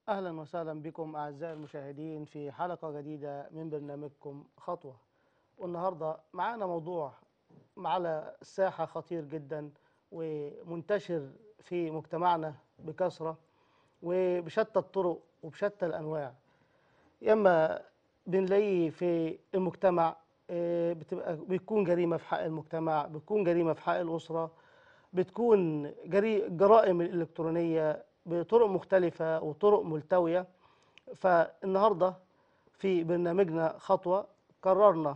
أهلا وسهلا بكم أعزائي المشاهدين في حلقة جديدة من برنامجكم خطوة. والنهاردة معانا موضوع على الساحة خطير جدا ومنتشر في مجتمعنا بكثرة وبشتى الطرق وبشتى الأنواع. ياما بنلاقيه في المجتمع، بتكون جريمة في حق المجتمع، بتكون جريمة في حق الأسرة، بتكون جرائم الإلكترونية بطرق مختلفة وطرق ملتوية. فالنهارده في برنامجنا خطوة قررنا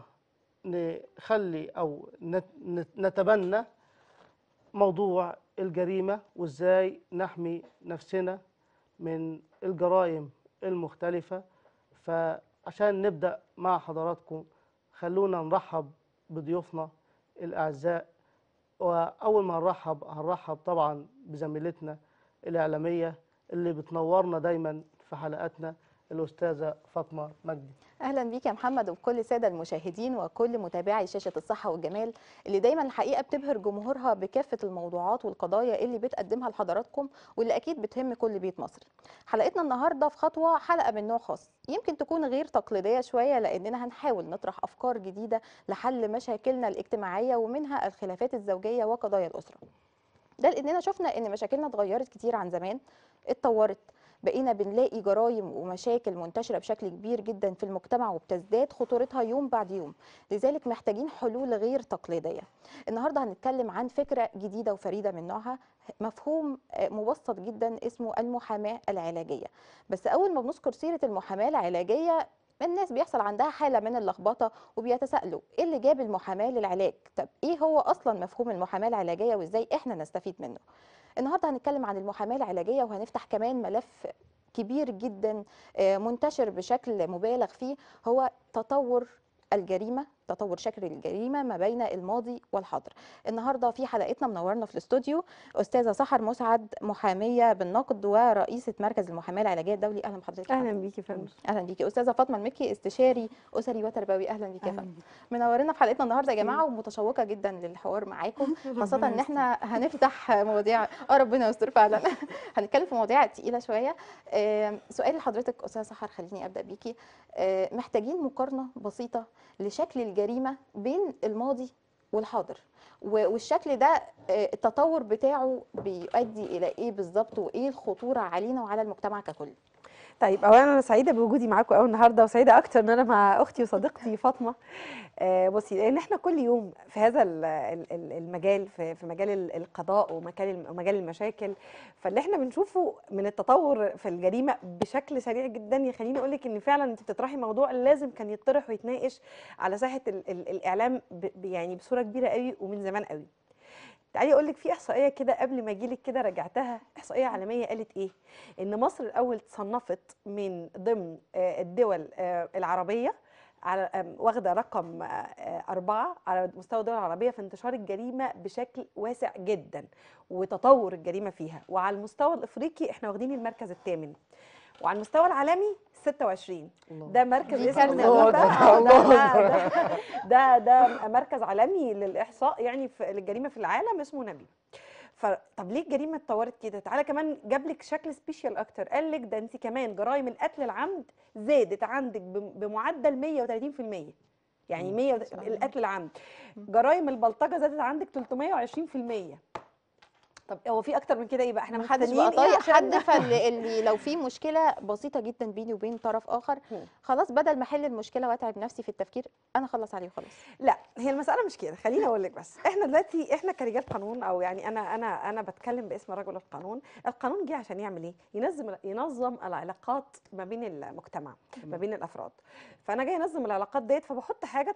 نخلي أو نتبنى موضوع الجريمة وإزاي نحمي نفسنا من الجرائم المختلفة. فعشان نبدأ مع حضراتكم خلونا نرحب بضيوفنا الأعزاء. وأول ما هنرحب طبعا بزميلتنا الإعلامية اللي بتنورنا دايما في حلقاتنا، الأستاذة فاطمة مجدي. اهلا بيك يا محمد وبكل الساده المشاهدين وكل متابعي شاشه الصحه والجمال اللي دايما الحقيقه بتبهر جمهورها بكافه الموضوعات والقضايا اللي بتقدمها لحضراتكم واللي اكيد بتهم كل بيت مصري. حلقتنا النهارده في خطوه حلقه من نوع خاص يمكن تكون غير تقليديه شويه لاننا هنحاول نطرح افكار جديده لحل مشاكلنا الاجتماعيه ومنها الخلافات الزوجيه وقضايا الاسره. ده لاننا شفنا ان مشاكلنا اتغيرت كتير عن زمان، اتطورت، بقينا بنلاقي جرائم ومشاكل منتشره بشكل كبير جدا في المجتمع وبتزداد خطورتها يوم بعد يوم، لذلك محتاجين حلول غير تقليديه. النهارده هنتكلم عن فكره جديده وفريده من نوعها، مفهوم مبسط جدا اسمه المحاماه العلاجيه. بس اول ما بنذكر سيره المحاماه العلاجيه الناس بيحصل عندها حالة من اللخبطة وبيتساءلوا ايه اللي جاب المحاماة للعلاج؟ طب ايه هو اصلا مفهوم المحاماة العلاجية وازاي احنا نستفيد منه؟ النهارده هنتكلم عن المحاماة العلاجية وهنفتح كمان ملف كبير جدا منتشر بشكل مبالغ فيه، هو تطور الجريمة، تطور شكل الجريمة ما بين الماضي والحاضر. النهارده في حلقتنا منورنا في الاستوديو أستاذة سحر مسعد، محامية بالنقد ورئيسة مركز المحاماة العلاجية الدولي. أهلا بحضرتك يا اهلا فندم. بيكي يا فندم. اهلا بيكي استاذه فاطمه المكي، استشاري اسري وتربوي. اهلا بيكي يا اهلا فندم. بيكي. منورنا في حلقتنا النهارده يا ميرسي. جماعه ومتشوقه جدا للحوار معاكم، خاصه ربنا ان يستر. احنا هنفتح مواضيع ربنا يستر فعلا. هنتكلم في مواضيع تقيله شويه. سؤال لحضرتك استاذه سحر، خليني ابدا بيكي. محتاجين مقارنه بسيطه لشكل الجريمه بين الماضي والحاضر، والشكل ده التطور بتاعه بيؤدي الى ايه بالظبط وايه الخطوره علينا وعلى المجتمع ككل؟ طيب اولا انا سعيده بوجودي معاكم قوي النهارده، وسعيده اكتر ان انا مع اختي وصديقتي فاطمه. بصي، لان احنا كل يوم في هذا المجال، في مجال القضاء ومجال المشاكل، فاللي احنا بنشوفه من التطور في الجريمه بشكل سريع جدا يخليني اقول لك ان فعلا انت بتطرحي موضوع لازم كان يطرح ويتناقش على ساحه الاعلام يعني بصوره كبيره قوي ومن زمان قوي. تعالي اقول لك في احصائيه كده قبل ما اجي لك كده راجعتها، احصائيه عالميه قالت ايه؟ ان مصر الاول تصنفت من ضمن الدول العربيه على واخده رقم 4 على مستوى الدول العربيه في انتشار الجريمه بشكل واسع جدا وتطور الجريمه فيها، وعلى المستوى الافريقي احنا واخدين المركز الثامن، وعلى المستوى العالمي 26. الله ده مركز دي اسمه كارثه الله نبيبه. لوحدها. أكبر الله أكبر. ده مركز عالمي للاحصاء يعني في للجريمه في العالم اسمه نبيبه. طب ليه الجريمه اتطورت كده؟ تعالى كمان جاب لك شكل سبيشال اكتر، قال لك ده انت كمان جرائم القتل العمد زادت عندك بمعدل 130%. يعني 100 القتل العمد. جرائم البلطجه زادت عندك 320%. طب هو في اكتر من كده ايه بقى؟ احنا محدش بقى مستنيين ايه طايق عشان حد، فاللي لو في مشكله بسيطه جدا بيني وبين طرف اخر، خلاص بدل ما احل المشكله واتعب نفسي في التفكير انا اخلص عليه وخلاص. لا، هي المسألة مش كده. خليني أقول لك، بس إحنا دلوقتي إحنا كرجال قانون، أو يعني أنا بتكلم باسم رجل القانون. القانون جه عشان يعمل إيه؟ ينظم العلاقات ما بين المجتمع، ما بين الأفراد. فأنا جاي أنظم العلاقات ديت، فبحط حاجة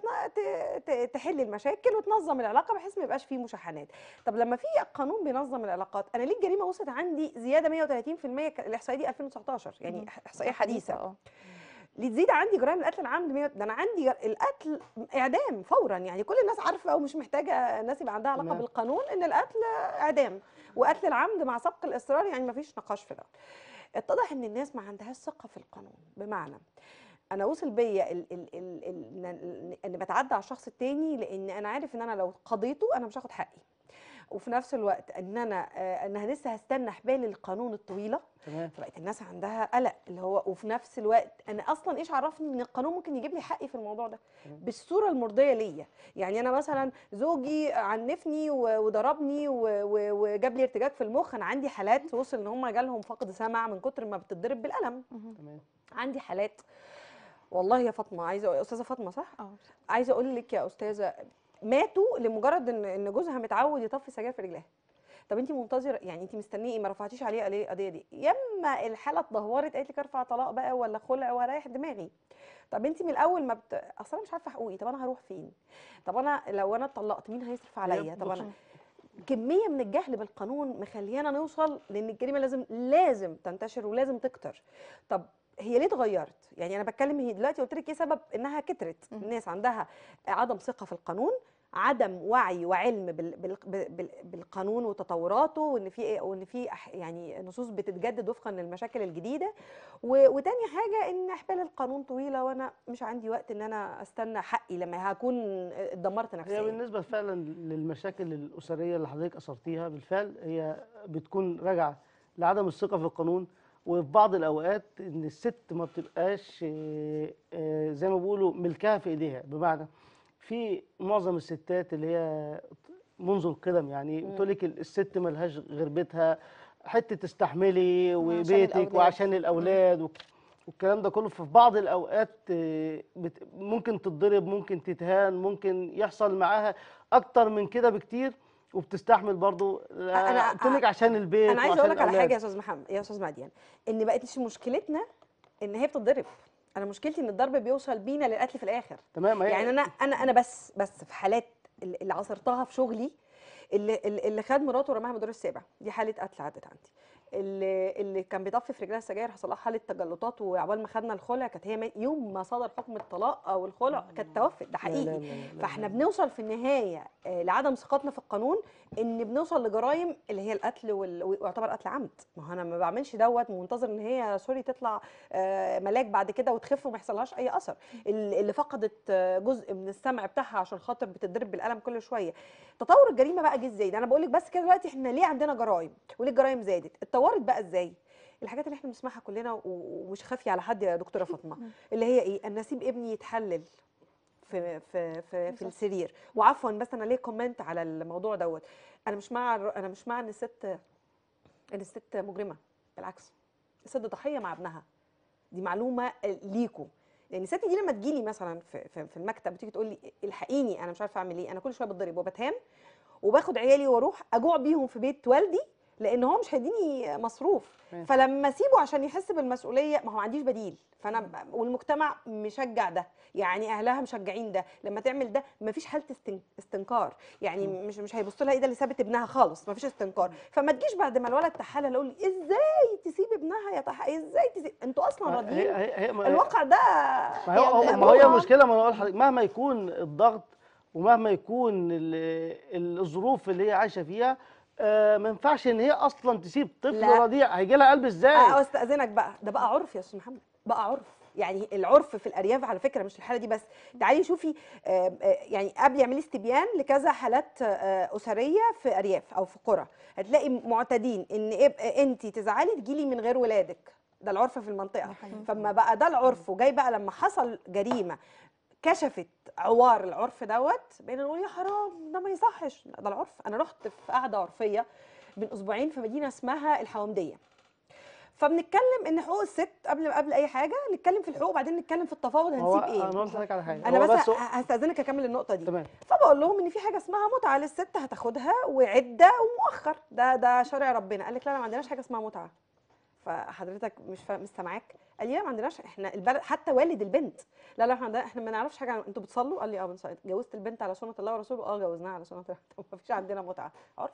تحل المشاكل وتنظم العلاقة بحيث ما يبقاش فيه مشاحنات. طب لما في قانون بينظم العلاقات، أنا ليه الجريمة وصلت عندي زيادة 130%؟ الإحصائية دي 2019 يعني إحصائية حديثة. اللي تزيد عندي جرائم القتل العمد 100، ده انا عندي القتل اعدام فورا. يعني كل الناس عارفه ومش محتاجه الناس يبقى عندها علاقه تمام. بالقانون ان القتل اعدام، وقتل العمد مع سبق الاصرار يعني ما فيش نقاش في ده. اتضح ان الناس ما عندهاش ثقه في القانون، بمعنى انا وصل بيا ان بتعدى على الشخص التاني لان انا عارف ان انا لو قضيته انا مش هاخد حقي، وفي نفس الوقت ان انا انها لسه هستنى حبال القانون الطويله. تمام. فبقت الناس عندها قلق، اللي هو وفي نفس الوقت انا اصلا ايش عرفني ان القانون ممكن يجيب لي حقي في الموضوع ده بالصوره المرضيه ليا. يعني انا مثلا زوجي عنفني وضربني وجاب لي ارتجاج في المخ. انا عندي حالات وصل ان هم جالهم فقد سمع من كتر ما بتتضرب بالقلم. تمام. عندي حالات والله يا فاطمه، عايزه استاذه فاطمه صح؟ عايزه اقول لك يا استاذه، ماتوا لمجرد ان جوزها متعود يطفي سجاير في رجلها. طب انت منتظره، يعني انت مستنيه ايه؟ ما رفعتيش عليه القضيه دي، ياما الحاله اتدهورت قالت لك ارفع طلاق بقى ولا خلع ورايح دماغي. طب انت من الاول ما اصلا مش عارفه حقوقي، طب انا هروح فين؟ طب انا لو انا اتطلقت مين هيصرف عليا؟ طب انا كميه من الجهل بالقانون مخليانا نوصل لان الجريمه لازم تنتشر ولازم تكتر. طب هي ليه اتغيرت؟ يعني انا بتكلم، هي دلوقتي قلت لك ايه سبب انها كترت؟ الناس عندها عدم ثقه في القانون، عدم وعي وعلم بالقانون وتطوراته، وان في يعني نصوص بتتجدد وفقا للمشاكل الجديده، وتاني حاجه ان احبال القانون طويله وانا مش عندي وقت ان انا استنى حقي لما هكون اتدمرت نفسيا. هي بالنسبه فعلا للمشاكل الاسريه اللي حضرتك اثرتيها بالفعل، هي بتكون راجعه لعدم الثقه في القانون، وفي بعض الاوقات ان الست ما بتبقاش زي ما بيقولوا ملكها في ايديها. بمعنى في معظم الستات اللي هي منذ القدم يعني بتقول لك الست ملهاش غير بيتها، حته تستحملي وبيتك وعشان الاولاد والكلام ده كله. في بعض الاوقات ممكن تتضرب، ممكن تتهان، ممكن يحصل معاها اكتر من كده بكتير، وبتستحمل برضه. قلت لك عشان البيت انا عايزه وعشان اقول لك على الأولاد. حاجه يا استاذ محمد، يا استاذ مديان، ان بقت مش مشكلتنا ان هي بتتضرب. انا مشكلتي ان الضرب بيوصل بينا للقتل في الاخر. تمام. يعني انا بس في حالات اللي عاصرتها في شغلي، اللي خد مراته ورماها من الدور السابع، دي حاله قتل عدت عندي. اللي كان بيطفي في رجلها السجاير حصل لها حاله تجلطات، وعقبال ما خدنا الخلع كانت هي يوم ما صدر حكم الطلاق او الخلع كانت توفت، ده حقيقي. لا لا لا لا فاحنا لا. بنوصل في النهايه لعدم ثقتنا في القانون، ان بنوصل لجرائم اللي هي القتل ويعتبر قتل عمد. ما هو انا ما بعملش دوت منتظر ان هي سوري تطلع ملاك بعد كده وتخف وما يحصلهاش اي اثر. اللي فقدت جزء من السمع بتاعها عشان خاطر بتتضرب بالقلم كل شويه. تطور الجريمه بقى جه ازاي؟ ده انا بقول لك بس كده دلوقتي احنا ليه عندنا جرائم وليه الجرائم زادت؟ اتطورت بقى ازاي؟ الحاجات اللي احنا بنسمعها كلنا ومش خافيه على حد يا دكتوره فاطمه، اللي هي ايه؟ ان اسيب ابني يتحلل في السرير. وعفوا بس انا ليه كومنت على الموضوع دوت. انا مش مع ان الست مجرمه، بالعكس الست ضحيه مع ابنها. دي معلومه ليكوا. لان الست دي لما تجيلي مثلا في المكتب وتيجي تقول لي الحقيني انا مش عارفه اعمل ايه، انا كل شويه بتضرب وبتهان وباخد عيالي واروح اجوع بيهم في بيت والدي لان هو مش هيديني مصروف، فلما اسيبه عشان يحس بالمسؤوليه ما هو ما عنديش بديل. فانا والمجتمع مشجع ده، يعني اهلها مشجعين ده، لما تعمل ده ما فيش حاله استنكار. يعني مش هيبص لها ايه ده اللي سابت ابنها خالص، ما فيش استنكار. فما تجيش بعد ما الولد تحلل اقول ازاي تسيب ابنها ازاي تسيب؟ انتوا اصلا راضيين. الواقع ده ما هي المشكله. ما انا اقول لحضرتك مهما يكون الضغط ومهما يكون الظروف اللي هي عايشه فيها، ما ينفعش ان هي اصلا تسيب طفل رضيع. هيجي لها قلب ازاي؟ استاذنك بقى، ده بقى عرف يا استاذ محمد، بقى عرف. يعني العرف في الارياف على فكره مش الحاله دي بس. تعالي شوفي يعني قبل اعملي استبيان لكذا حالات اسريه في ارياف او في قرى، هتلاقي معتادين ان انت تزعلي تجيلي من غير ولادك. ده العرف في المنطقه. فما بقى ده العرف، وجاي بقى لما حصل جريمه كشفت عوار العرف دوت، بقينا نقول يا حرام ده ما يصحش. ده العرف. انا رحت في قعده عرفيه من اسبوعين في مدينه اسمها الحومديه، فبنتكلم ان حقوق الست قبل اي حاجه، نتكلم في الحقوق وبعدين نتكلم في التفاوض هنسيب ايه. انا قلت لك على حاجه، انا بس هستاذنك اكمل النقطه دي. تمام. فبقول لهم ان في حاجه اسمها متعه للست هتاخدها، وعده ومؤخر، ده شرع ربنا. قال لك لا ما عندناش حاجه اسمها متعه. فحضرتك مش سامعاك؟ قال لي لا ما عندناش، احنا البلد حتى والد البنت لا احنا ما نعرفش حاجه. انتوا بتصلوا؟ قال لي اه بنصلي. جوزت البنت على سنه الله ورسوله؟ اه جوزناها على سنه الله. طب ما فيش عندنا متعه. عرف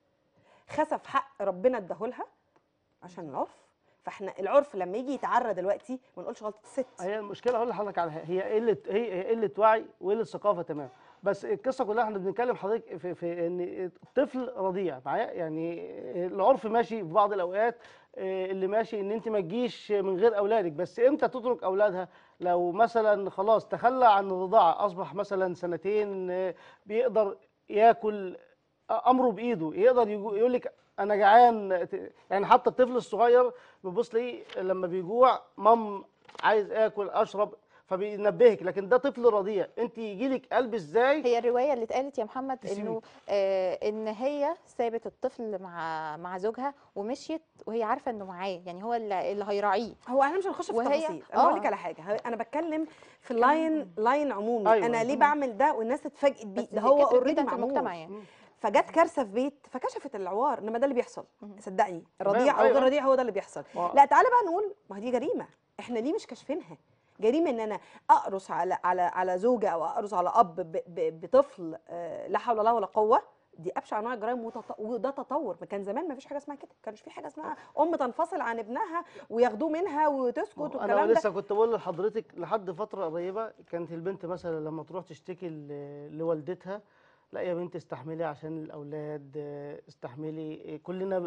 خسف حق ربنا اداهولها عشان العرف. فاحنا العرف لما يجي يتعرى دلوقتي ما نقولش غلطه الست. هي المشكله اقول لحضرتك على هي قله وعي وقله ثقافه. تمام. بس القصه كلها احنا بنتكلم حضرتك في ان الطفل رضيع معايا. يعني العرف ماشي في بعض الاوقات، اللي ماشي ان انت ما تجيش من غير اولادك. بس امتى تترك اولادها؟ لو مثلا خلاص تخلى عن الرضاعه، اصبح مثلا سنتين بيقدر ياكل امره بايده، يقدر يقول لك انا جعان. يعني حتى الطفل الصغير بيبص لي لما بيجوع، عايز اكل اشرب، فبينبهك. لكن ده طفل رضيع، انت يجي لك قلب ازاي؟ هي الروايه اللي اتقالت يا محمد تسيبيه. انه ان هي سابت الطفل مع زوجها ومشيت وهي عارفه انه معاه، يعني هو اللي هيراعيه. هو احنا مش هنخش في وهي التفاصيل، انا بقول لك على حاجه، انا بتكلم في لاين عمومي. ايوه انا ايوه. ليه بعمل ده والناس اتفاجئت بيه؟ بس ده هو كترت اوريدي جدا في معمول. المجتمع يعني. فجت كارثه في بيت فكشفت العوار، انما ده اللي بيحصل. صدقني، تمام، رضيع او غير ايوه. رضيع هو ده اللي بيحصل. ما- لا تعالى بقى نقول ما هي دي جريمه، احنا ليه مش كاشفينها؟ جريمه ان انا اقرص على زوجه او اقرص على اب بطفل، لا حول له ولا قوه. دي ابشع انواع الجرائم، وده تطور. ما كان زمان ما فيش حاجه اسمها كده، كانش في حاجه اسمها ام تنفصل عن ابنها وياخدوه منها وتسكت انا والكلام ده. لسه كنت بقول لحضرتك، لحد فتره قريبه كانت البنت مثلا لما تروح تشتكي لوالدتها، لا يا بنتي استحملي عشان الاولاد، استحملي،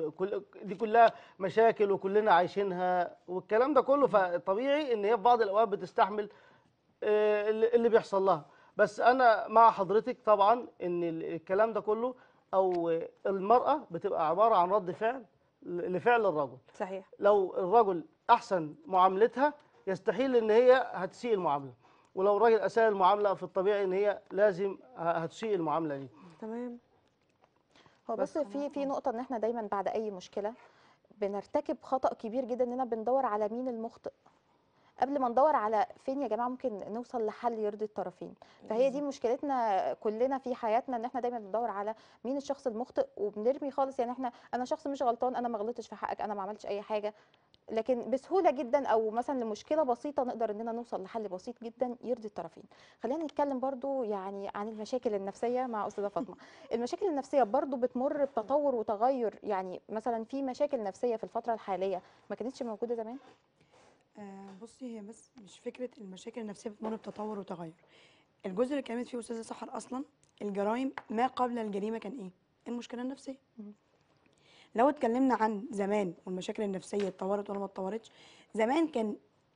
دي كلها مشاكل وكلنا عايشينها والكلام ده كله. فطبيعي ان هي في بعض الاوقات بتستحمل اللي بيحصل لها. بس انا مع حضرتك طبعا ان الكلام ده كله، او المرأة بتبقى عبارة عن رد فعل لفعل الرجل. صحيح. لو الرجل احسن معاملتها، يستحيل ان هي هتسيء المعامله. ولو الراجل اساء المعامله، في الطبيعي ان هي لازم هتسيء المعامله دي. تمام. هو بس بس في نقطه ان احنا دايما بعد اي مشكله بنرتكب خطأ كبير جدا، اننا بندور على مين المخطئ قبل ما ندور على فين يا جماعه ممكن نوصل لحل يرضي الطرفين. فهي دي مشكلتنا كلنا في حياتنا، ان احنا دايما بندور على مين الشخص المخطئ وبنرمي خالص. يعني انا شخص مش غلطان، انا ما غلطتش في حقك، انا ما عملتش اي حاجه. لكن بسهوله جدا او مثلا لمشكله بسيطه نقدر اننا نوصل لحل بسيط جدا يرضي الطرفين. خلينا نتكلم برضو يعني عن المشاكل النفسيه مع استاذه فاطمه. المشاكل النفسيه برضو بتمر بتطور وتغير، يعني مثلا في مشاكل نفسيه في الفتره الحاليه ما كانتش موجوده زمان. بصي، هي بس مش فكره المشاكل النفسيه بتمر بتطور وتغير. الجزء اللي اتكلمت فيه استاذه سحر اصلا الجرائم ما قبل الجريمه كان ايه؟ المشكله النفسيه. لو اتكلمنا عن زمان والمشاكل النفسيه اتطورت ولا ما اتطورتش، زمان كان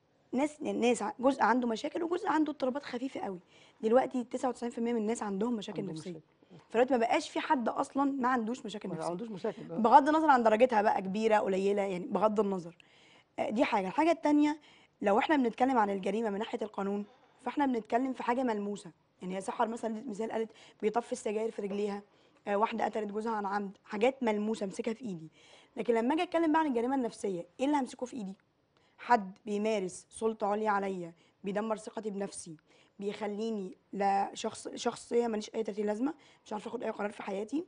ناس جزء عنده مشاكل وجزء عنده اضطرابات خفيفه قوي. دلوقتي 99% من الناس عندهم مشاكل عندهم نفسيه. مشاكل. فدلوقتي ما بقاش في حد اصلا ما عندوش مشاكل ما نفسيه، عندوش مشاكل. بغض النظر عن درجتها بقى كبيره قليله، يعني بغض النظر. دي حاجه. الحاجه التانيه، لو احنا بنتكلم عن الجريمه من ناحيه القانون، فاحنا بنتكلم في حاجه ملموسه. يعني هي سحر مثلا ادت مثال، قالت بيطفي السجاير في رجليها، واحده قتلت جوزها عن عمد، حاجات ملموسه امسكها في ايدي. لكن لما اجي اتكلم بقى عن الجريمه النفسيه، ايه اللي همسكه في ايدي؟ حد بيمارس سلطه عليا عليا، بيدمر ثقتي بنفسي، بيخليني لا شخصيه ماليش اي 30 لازمه، مش عارفه اخد اي قرار في حياتي،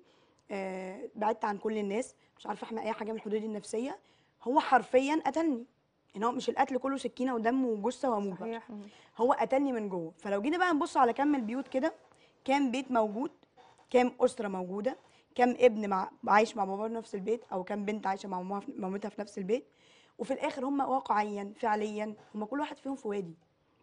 بعدت عن كل الناس، مش عارفه احمي اي حاجه من حدودي النفسيه. هو حرفيا قتلني. ان هو مش القتل كله سكينه ودم وجثه واموت، صحيح. هو قتلني من جوه. فلو جينا بقى نبص على كم البيوت كده، كام بيت موجود، كام اسره موجوده، كام ابن عايش مع باباه في نفس البيت، او كام بنت عايشه مع مامتها في نفس البيت، وفي الاخر هم واقعيا فعليا هم كل واحد فيهم في وادي.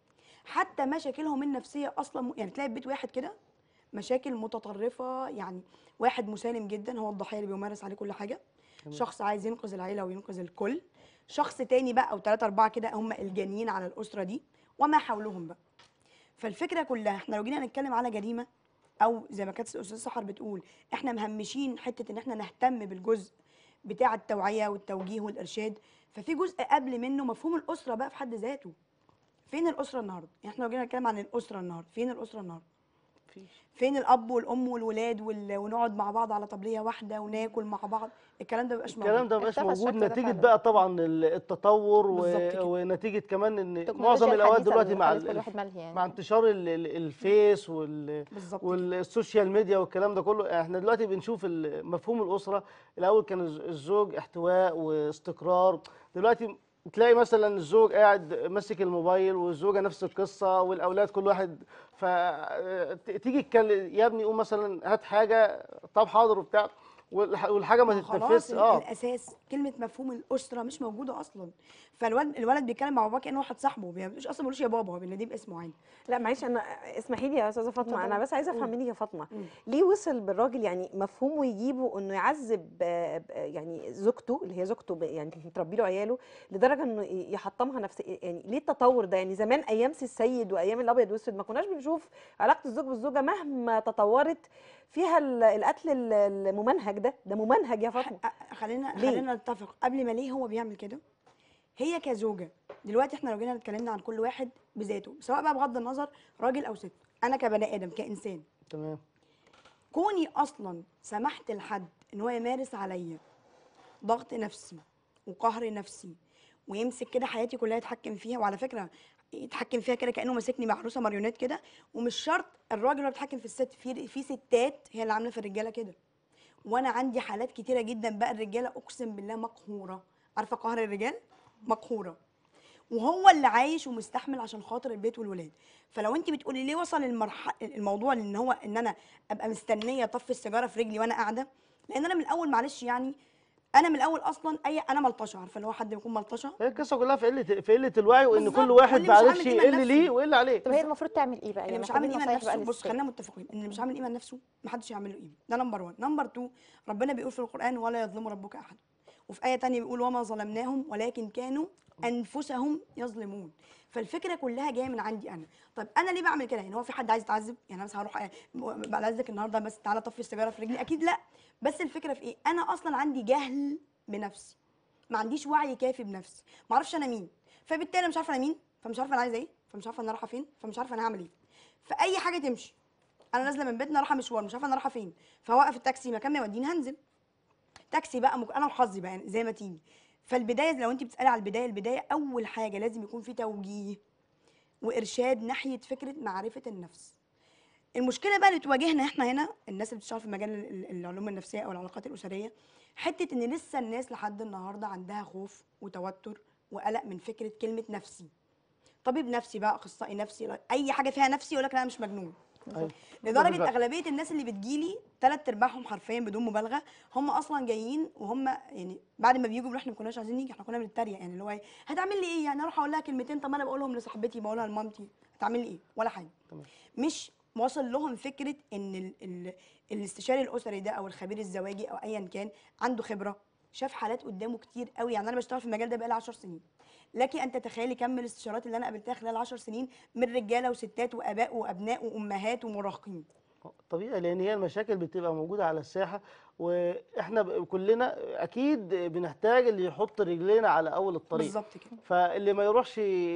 حتى مشاكلهم النفسيه اصلا، يعني تلاقي بيت واحد كده مشاكل متطرفه، يعني واحد مسالم جدا هو الضحيه اللي بيمارس عليه كل حاجه، شخص عايز ينقذ العيله وينقذ الكل، شخص تاني بقى او 3 4 كده هم الجانيين على الاسره دي وما حولهم بقى. فالفكره كلها، احنا لو جينا نتكلم على جريمه، او زي ما كانت الاستاذ سحر بتقول، احنا مهمشين حته ان احنا نهتم بالجزء بتاع التوعيه والتوجيه والارشاد، ففي جزء قبل منه مفهوم الاسره بقى في حد ذاته. فين الاسره النهارده؟ يعني احنا لو جينا نتكلم عن الاسره النهارده، فين الاسره النهارده؟ فين الاب والام والولاد ونقعد مع بعض على طبليه واحده وناكل مع بعض؟ الكلام ده مبقاش موجود. الكلام ده مبقاش اختفى موجود الشكل ده نتيجه فعلا. بقى طبعا التطور بالظبط كده. ونتيجه كمان ان معظم التكنولوجيا الاوقات الحديثة دلوقتي اللي خلت كل واحد ملهي يعني. مع انتشار الفيس بالظبط كده. والسوشيال ميديا والكلام ده كله، احنا دلوقتي بنشوف مفهوم الاسره. الاول كان الزوج احتواء واستقرار، دلوقتي تلاقي مثلا الزوج قاعد ماسك الموبايل والزوجه نفس القصه والاولاد كل واحد. فتيجي يا ابني قوم مثلا هات حاجه، طب حاضر وبتاع، والحاجه ما ما خلاص تتنفذش. الاساس كلمه مفهوم الاسره مش موجوده اصلا. فالولد بيتكلم مع باباه كانه واحد صاحبه، مش اصلا بيقولوش يا بابا، هو بيناديه باسمه عادي. لا معلش، انا اسمحي لي يا استاذه فاطمه، انا اتفضلي. بس عايزه افهم قولي. منك يا فاطمه، مم. ليه وصل بالراجل يعني مفهومه يجيبه انه يعذب يعني زوجته اللي هي زوجته يعني تربي له عياله لدرجه انه يحطمها نفسيا؟ يعني ليه التطور ده؟ يعني زمان ايام سي السيد وايام الابيض والاسود ما كناش بنشوف علاقه الزوج بالزوجه مهما تطورت فيها القتل الممنهج ده ممنهج يا فاطمه. خلينا ليه؟ خلينا نتفق قبل ما ليه هو بيعمل كده. هي كزوجه دلوقتي، احنا لو جينا اتكلمنا عن كل واحد بذاته، سواء بقى بغض النظر راجل او ست، انا كبني ادم كانسان، تمام. كوني اصلا سمحت لحد ان هو يمارس عليا ضغط نفسي وقهر نفسي ويمسك كده حياتي كلها يتحكم فيها، وعلى فكره يتحكم فيها كده كانه ماسكني محروسه ماريونيت كده، ومش شرط الراجل هو بيتحكم في الست، في ستات هي اللي عامله في الرجاله كده. وانا عندي حالات كتيره جدا بقى الرجاله اقسم بالله مقهوره، عارفه قهر الرجال؟ مقهوره، وهو اللي عايش ومستحمل عشان خاطر البيت والولاد. فلو انت بتقولي ليه وصل الموضوع لان هو ان انا ابقى مستنيه اطفي السيجاره في رجلي وانا قاعده، لان انا من الاول معلش يعني، انا من الاول اصلا انا ملطشه، عارفه اللي هو حد بيكون ملطشه. هي القصه كلها في قله الوعي، وان كل بالظبط، واحد واللي ما مش عارفش عامل قيمه ايه اللي لنفسه. ليه وايه اللي عليه. طب هي المفروض تعمل ايه بقى؟ اللي يعني مش عامل محتاجين قيمه نصايح بقى لنفسه، بص للستات. خلينا متفقين ان اللي مش عامل قيمه لنفسه محدش يعمل له قيمه، ده نمبر 1. نمبر 2، ربنا بيقول في القران ولا يظلم ربك احد، وفي ايه تانية بيقول وما ظلمناهم ولكن كانوا انفسهم يظلمون. فالفكره كلها جايه من عندي انا. طب انا ليه بعمل كده؟ يعني هو في حد عايز يتعذب؟ يعني انا مثلا هروح بعزك النهارده بس تعالى طفي السيجاره في رجلي؟ اكيد لا. بس الفكره في ايه؟ انا اصلا عندي جهل بنفسي، ما عنديش وعي كافي بنفسي، ما اعرفش انا مين، فبالتالي أنا مش عارفه انا مين، فمش عارفه انا عايزه ايه، فمش عارفه انا رايحه فين، فمش عارفه انا هعمل ايه. فاي حاجه تمشي، انا نازله من بيتنا رايحه مشوار مش عارفه انا رايحه فين، فوقف التاكسي مكان ما يوديني هنزل تاكسي بقى، انا وحظي بقى يعني زي ما تيجي. فالبدايه لو انت بتسالي على البدايه اول حاجه لازم يكون في توجيه وارشاد ناحيه فكره معرفه النفس. المشكله بقى اللي تواجهنا احنا هنا الناس اللي بتشتغل في مجال العلوم النفسيه او العلاقات الاسريه، حته ان لسه الناس لحد النهارده عندها خوف وتوتر وقلق من فكره كلمه نفسي. طبيب نفسي بقى، اخصائي نفسي، اي حاجه فيها نفسي يقول لك لا أنا مش مجنون. أيوة. لدرجه اغلبيه الناس اللي بتجيلي 3/4 حرفيا بدون مبالغه هم اصلا جايين وهم يعني بعد ما بيجوا بيقولوا احنا ما كناش عايزين نيجي، احنا كنا بنتريق، يعني اللي هو ايه هتعمل لي ايه؟ يعني اروح اقول لها كلمتين، طب ما انا بقولهم لصاحبتي بقولها لمامتي، هتعمل لي ايه؟ ولا حاجه. تمام. مش واصل لهم فكره ان الاستشاري الاسري ده او الخبير الزواجي او ايا كان عنده خبره، شاف حالات قدامه كتير قوي. يعني انا بشتغل في المجال ده بقالي 10 سنين، لكن ان تتخيلي كم الاستشارات اللي انا قابلتها خلال 10 سنين من رجاله وستات واباء وابناء وامهات ومراهقين. طبيعي، لان هي المشاكل بتبقى موجوده على الساحه، واحنا كلنا اكيد بنحتاج اللي يحط رجلينا على اول الطريق. بالظبط كده. فاللي ما يروحش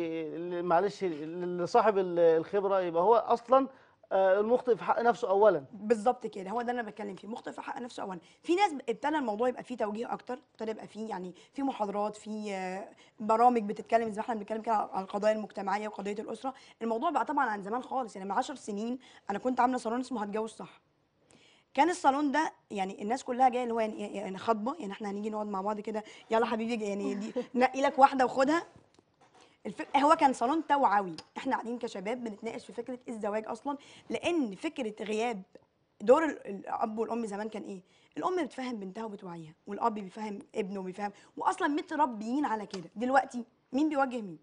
معلش لصاحب الخبره يبقى هو اصلا المخطئ في حق نفسه اولا. بالظبط كده، هو ده اللي انا بتكلم فيه، مخطئ في حق نفسه اولا. في ناس ابتدى الموضوع يبقى فيه توجيه اكتر، ابتدى يبقى فيه يعني في محاضرات، في برامج بتتكلم زي ما احنا بنتكلم كده عن القضايا المجتمعيه وقضيه الاسره. الموضوع بقى طبعا عن زمان خالص. يعني من 10 سنين انا كنت عامله صالون اسمه هتجوز صح. كان الصالون ده يعني الناس كلها جايه اللي هو يعني خطبه، يعني احنا هنيجي نقعد مع بعض كده يلا حبيبي يعني دي نقي لك واحده وخدها. هو كان صالون توعوي، احنا قاعدين كشباب بنتناقش في فكره الزواج اصلا، لان فكره غياب دور الاب والام زمان كان ايه؟ الام بتفهم بنتها وبتوعيها، والاب بيفهم ابنه وبيفهم، واصلا متربيين على كده. دلوقتي مين بيوجه مين؟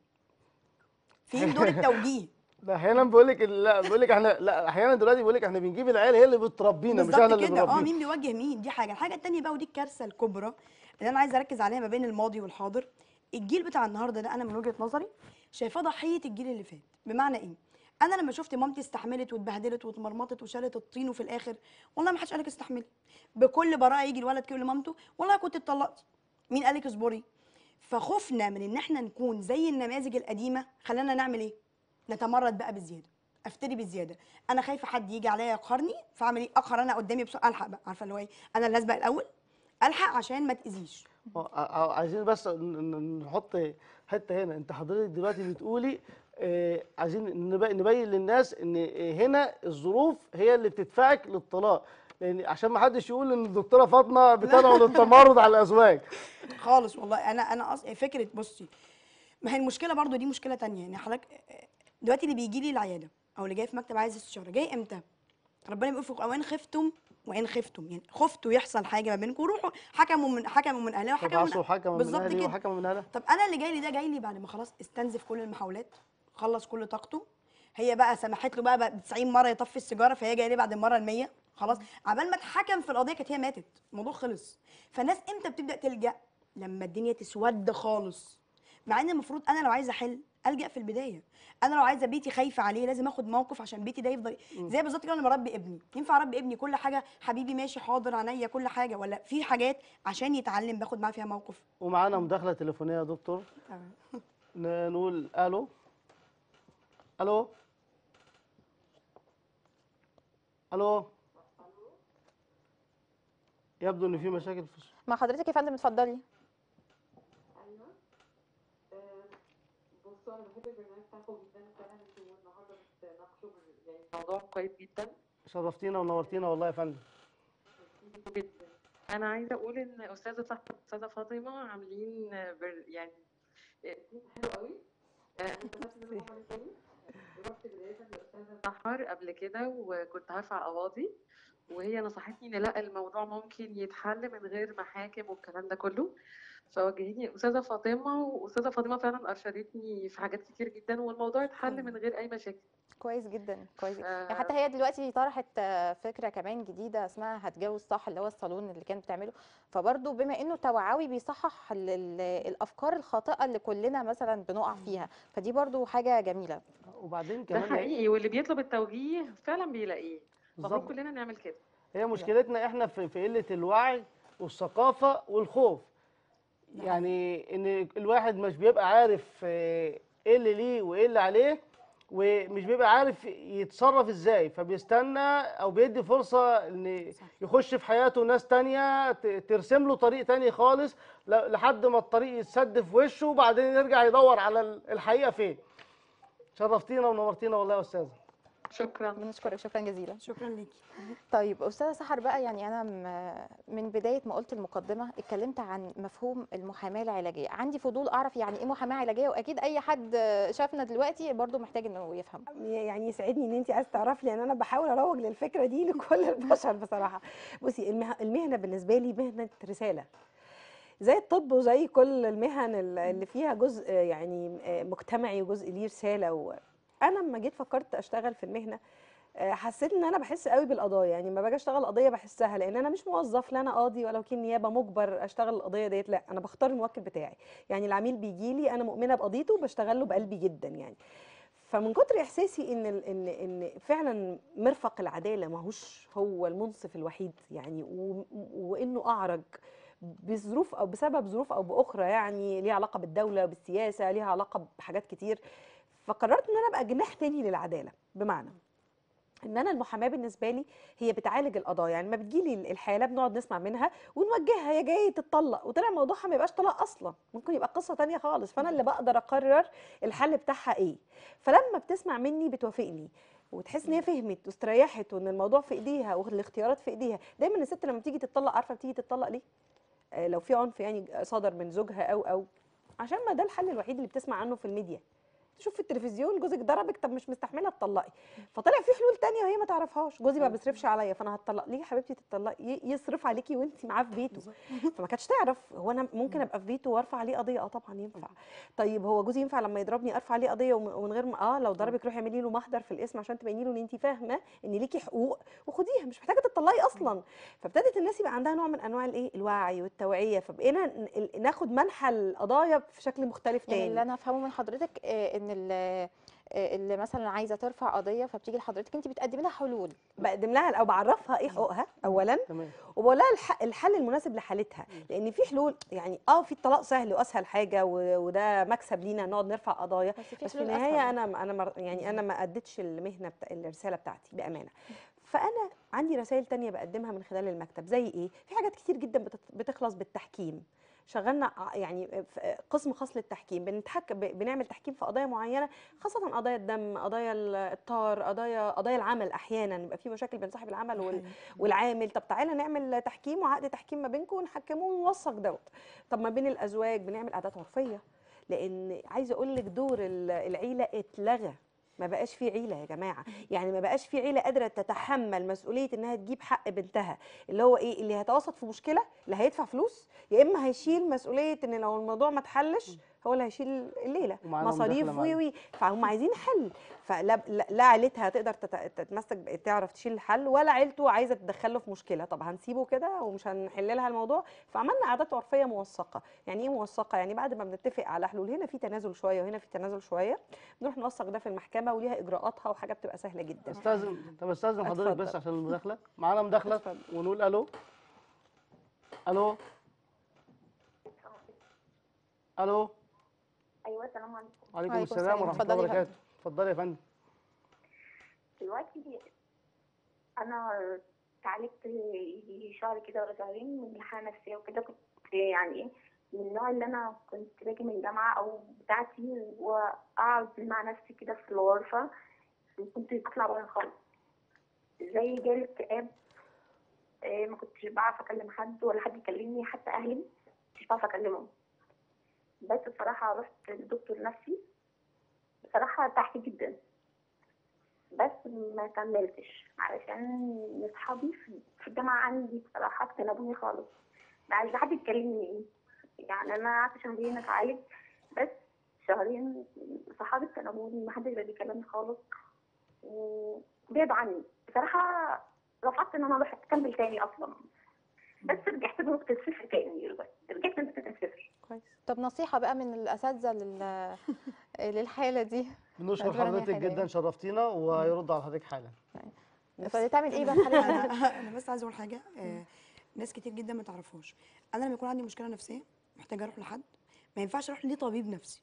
فين دور التوجيه؟ ده احيانا بقول لك لا، بقول لك احنا لا، احيانا دلوقتي بقول لك احنا بنجيب العيال هي اللي بتربينا مش احنا بالظبط اللي كده. بنربيهم. مين بيوجه مين؟ دي حاجه. الحاجه الثانيه بقى ودي الكارثه الكبرى اللي انا عايزه اركز عليها ما بين الماضي والحاضر. الجيل بتاع النهارده ده انا من وجهه نظري شايفاه ضحيه الجيل اللي فات. بمعنى ايه؟ انا لما شفت مامتي استحملت واتبهدلت واتمرمطت وشالت الطين وفي الاخر والله ما حدش قالك استحملي. بكل براءه يجي الولد كده لمامته والله كنت اتطلقتي. مين قالك اصبري؟ فخوفنا من ان احنا نكون زي النماذج القديمه خلانا نعمل ايه؟ نتمرد بقى بزياده، افتري بزياده. انا خايفه حد يجي عليا يقهرني، فاعمل ايه؟ اقهر انا قدامي بسرعه، الحق بقى، عارفه اللي هو ايه؟ انا اللي اسبق الاول، الحق عشان ما تاذيش. عايزين بس نحط حته هنا. انت حضرتك دلوقتي بتقولي عايزين نبين للناس ان هنا الظروف هي اللي بتدفعك للطلاق، لان عشان ما حدش يقول ان الدكتوره فاطمه بتدعو للتمرد على الازواج خالص والله. انا فكره، بصي، ما هي المشكله برضو دي مشكله تانية. يعني حضرتك دلوقتي اللي بيجي لي العياده او اللي جاي في مكتب عايز استشاره جاي امتى؟ ربنا بيقول في القرآن خفتم وان خفتم، يعني خفتوا يحصل حاجه ما بينكم روحوا حكموا من اهلها وحكموا فبعثوا حكما من بالظبط اهلي كده. وحكما من اهلها. طب انا اللي جاي لي ده جاي لي بعد ما خلاص استنزف كل المحاولات، خلص كل طاقته، هي بقى سمحت له بقى 90 مره يطفي السيجاره، فهي جايه لي بعد المره ال100 خلاص، عبال ما اتحكم في القضيه كانت هي ماتت، الموضوع خلص. فالناس امتى بتبدا تلجا؟ لما الدنيا تسود خالص. مع ان المفروض انا لو عايزه احل الجا في البدايه. انا لو عايزه بيتي خايفه عليه لازم اخد موقف عشان بيتي ده يفضل زي بالظبط كده. انا بربي ابني، ينفع اربي ابني كل حاجه حبيبي ماشي حاضر عينيا كل حاجه، ولا في حاجات عشان يتعلم باخد معاه فيها موقف؟ ومعانا مداخله تليفونيه يا دكتور. تمام. نقول الو. الو. الو. يبدو ان في مشاكل في مع حضرتك يا فندم، اتفضلي. ايوه. بصوا انا بحب البرنامج بتاعكم جدا فعلا. انتوا النهارده بتناقشوا يعني موضوع كويس جدا. شرفتينا ونورتينا والله يا فندم. جدا. انا عايزه اقول ان استاذه صاحبه استاذه فاطمه عاملين يعني تيم حلو قوي. انا استفدت منهم هما الاثنين. رحت بدايه لاستاذه سحر قبل كده وكنت هرفع قواضي، وهي نصحتني ان لا الموضوع ممكن يتحل من غير محاكم والكلام ده كله، فوجهتني استاذه فاطمه، واستاذه فاطمه فعلا ارشدتني في حاجات كتير جدا والموضوع اتحل من غير اي مشاكل. كويس جدا كويس جدا. يعني ف- حتى هي دلوقتي طرحت فكره كمان جديده اسمها هتجوز صح، اللي هو الصالون اللي كانت بتعمله. فبرضه بما انه توعوي بيصحح الافكار الخاطئه اللي كلنا مثلا بنقع فيها، فدي برضه حاجه جميله. وبعدين ده كمان حقيقي، واللي بيطلب التوجيه فعلا بيلاقيه. المفروض بالظبط. كلنا نعمل كده. هي مشكلتنا احنا في قله الوعي والثقافه والخوف. يعني ان الواحد مش بيبقى عارف ايه اللي ليه وايه اللي عليه، ومش بيبقى عارف يتصرف ازاي، فبيستنى او بيدي فرصه ان يخش في حياته ناس تانية ترسم له طريق تاني خالص، لحد ما الطريق يتسد في وشه وبعدين يرجع يدور على الحقيقه فين. شرفتينا ونورتينا والله يا استاذه. شكرا. بنشكرك شكرا جزيلا. شكرا ليكي. طيب استاذه سحر بقى، يعني انا من بدايه ما قلت المقدمه اتكلمت عن مفهوم المحاماه العلاجيه. عندي فضول اعرف يعني ايه محاماه علاجيه، واكيد اي حد شافنا دلوقتي برضو محتاج انه يفهم. يعني يسعدني ان انت عايزه تعرفي، لان انا بحاول اروج للفكره دي لكل البشر بصراحه. بصي، المهنه بالنسبه لي مهنه رساله، زي الطب وزي كل المهن اللي فيها جزء يعني مجتمعي وجزء ليه رساله. انا لما جيت فكرت اشتغل في المهنه حسيت ان انا بحس قوي بالقضايا. يعني لما باجي اشتغل قضيه بحسها، لان انا مش موظف، لا انا قاضي ولا وكيل نيابه مجبر اشتغل القضيه ديت، لا انا بختار الموكل بتاعي. يعني العميل بيجي لي انا مؤمنه بقضيته وبشتغل له بقلبي جدا يعني. فمن كتر احساسي ان فعلا مرفق العداله ماهوش هو المنصف الوحيد يعني، وانه اعرج بظروف او بسبب ظروف او باخرى، يعني ليها علاقه بالدوله بالسياسه، ليها علاقه بحاجات كتير. فقررت ان انا ابقى جناح تاني للعداله، بمعنى ان انا المحاماه بالنسبه لي هي بتعالج القضايا. يعني ما بتجيلي الحاله بنقعد نسمع منها ونوجهها، هي جايه تتطلق وطلع موضوعها ما يبقاش طلاق اصلا، ممكن يبقى قصه تانية خالص، فانا اللي بقدر اقرر الحل بتاعها ايه. فلما بتسمع مني بتوافقني وتحس ان هي فهمت واستريحت وان الموضوع في ايديها والاختيارات في ايديها. دايما الست لما بتيجي تتطلق عارفه بتيجي تتطلق ليه؟ لو في عنف يعني صدر من زوجها او عشان ما ده الحل الوحيد اللي بتسمع عنه في الميديا. تشوف في التلفزيون جوزك ضربك، طب مش مستحمله اتطلقي، فطلع في حلول تانية وهي ما تعرفهاش. جوزي ما بيصرفش عليا فانا هتطلق ليه يا حبيبتي؟ تتطلقي يصرف عليكي وانت معاه في بيته. فما كانتش تعرف هو انا ممكن ابقى في بيته وارفع عليه قضيه. طبعا ينفع. طيب هو جوزي ينفع لما يضربني ارفع عليه قضيه ومن غير ما لو ضربك روحي اعملي له محضر في الاسم عشان تبيني له ان انت فاهمه ان ليكي حقوق وخديها، مش محتاجه تطلقي اصلا. فابتدت الناس يبقى عندها نوع من انواع الوعي والتوعيه، فبقينا ناخد منحى القضايا في شكل مختلف تاني. يعني اللي انا افهمه من حضرتك ان اللي مثلا عايزه ترفع قضيه فبتيجي لحضرتك انت بتقدمي لها حلول. بقدم لها او بعرفها ايه حقوقها اولا، تمام. وبقول لها الحل المناسب لحالتها. لان في حلول يعني في الطلاق سهل واسهل حاجه وده مكسب لينا نقعد نرفع قضايا، بس في النهايه انا ما اديتش المهنه الرساله بتاعتي بامانه. فانا عندي رسائل تانية بقدمها من خلال المكتب. زي ايه؟ في حاجات كتير جدا بتخلص بالتحكيم. شغلنا يعني في قسم خاص للتحكيم، بنعمل تحكيم في قضايا معينه، خاصه قضايا الدم، قضايا الطار، قضايا العمل. احيانا يبقى في مشاكل بين صاحب العمل والعامل، طب تعالى نعمل تحكيم وعقد تحكيم ما بينكم ونحكمه ونوثق دوت. طب ما بين الازواج بنعمل عادات عرفيه، لان عايزه اقول لك دور العيله اتلغى. ما بقاش في عيله يا جماعه، يعني ما بقاش في عيله قادره تتحمل مسؤوليه انها تجيب حق بنتها، اللي هو ايه، اللي هيتوسط في مشكله اللي هيدفع فلوس، يا اما هيشيل مسؤوليه ان لو الموضوع ما اتحلش هو اللي هيشيل الليله، ومعانا مصاريف مداخلة معانا. وي فهم عايزين حل. لا عيلتها تقدر تتمسك تعرف تشيل الحل، ولا عيلته عايزه تدخله في مشكله. طب هنسيبه كده ومش هنحل لها الموضوع؟ فعملنا عادات عرفيه موثقه. يعني ايه موثقه؟ يعني بعد ما بنتفق على حلول، هنا في تنازل شويه وهنا في تنازل شويه، بنروح نوثق ده في المحكمه وليها اجراءاتها وحاجه بتبقى سهله جدا. استاذن حضرتك اتفضل. بس عشان المداخله، معانا مداخله اتفضل. ونقول الو. الو. الو. ايوه السلام عليكم. وعليكم وعليكم السلام السلام. ورحمه الله اتفضلي يا وبركاته. اتفضلي يا فندم. دلوقتي انا اتعالجت يجي شهر كده ولا شهرين من حاله نفسيه وكده. كنت يعني ايه، من النوع اللي انا كنت باجي من الجامعه او بتاعتي واقعد مع نفسي كده في الغرفه، وكنت بطلع بره خالص، زي جالي اكتئاب. ما كنتش بعرف اكلم حد ولا حد يكلمني، حتى اهلي مش بعرف اكلمهم. بس بصراحه رحت لدكتور نفسي، بصراحه ارتحت جدا، بس ما كملتش علشان اصحابي في الجامعه عندي بصراحه اجتنبوني خالص، ما عايزه حد يكلمني. يعني انا قعدت شهرين اتعالج، بس شهرين صحابي اجتنبوني، ما حدش بقى بيكلمني خالص وبعدوا عني. بصراحه رفضت ان انا اروح اكمل تاني اصلا، بس رجعت لنقطه الصفر تاني دلوقتي، رجعت لنقطه الصفر. كويس. طب نصيحه بقى من الاساتذه للحاله دي؟ بنشكر أتمنى إن هي حضرتك حالة جدا، إيه؟ شرفت وهيرد على حضرتك حالا. فتعمل ايه بقى في حاله زي دي؟ انا بس عايزه اقول حاجه. ناس كتير جدا ما تعرفهاش. انا لما يكون عندي مشكله نفسيه محتاجه اروح لحد، ما ينفعش اروح لطبيب نفسي،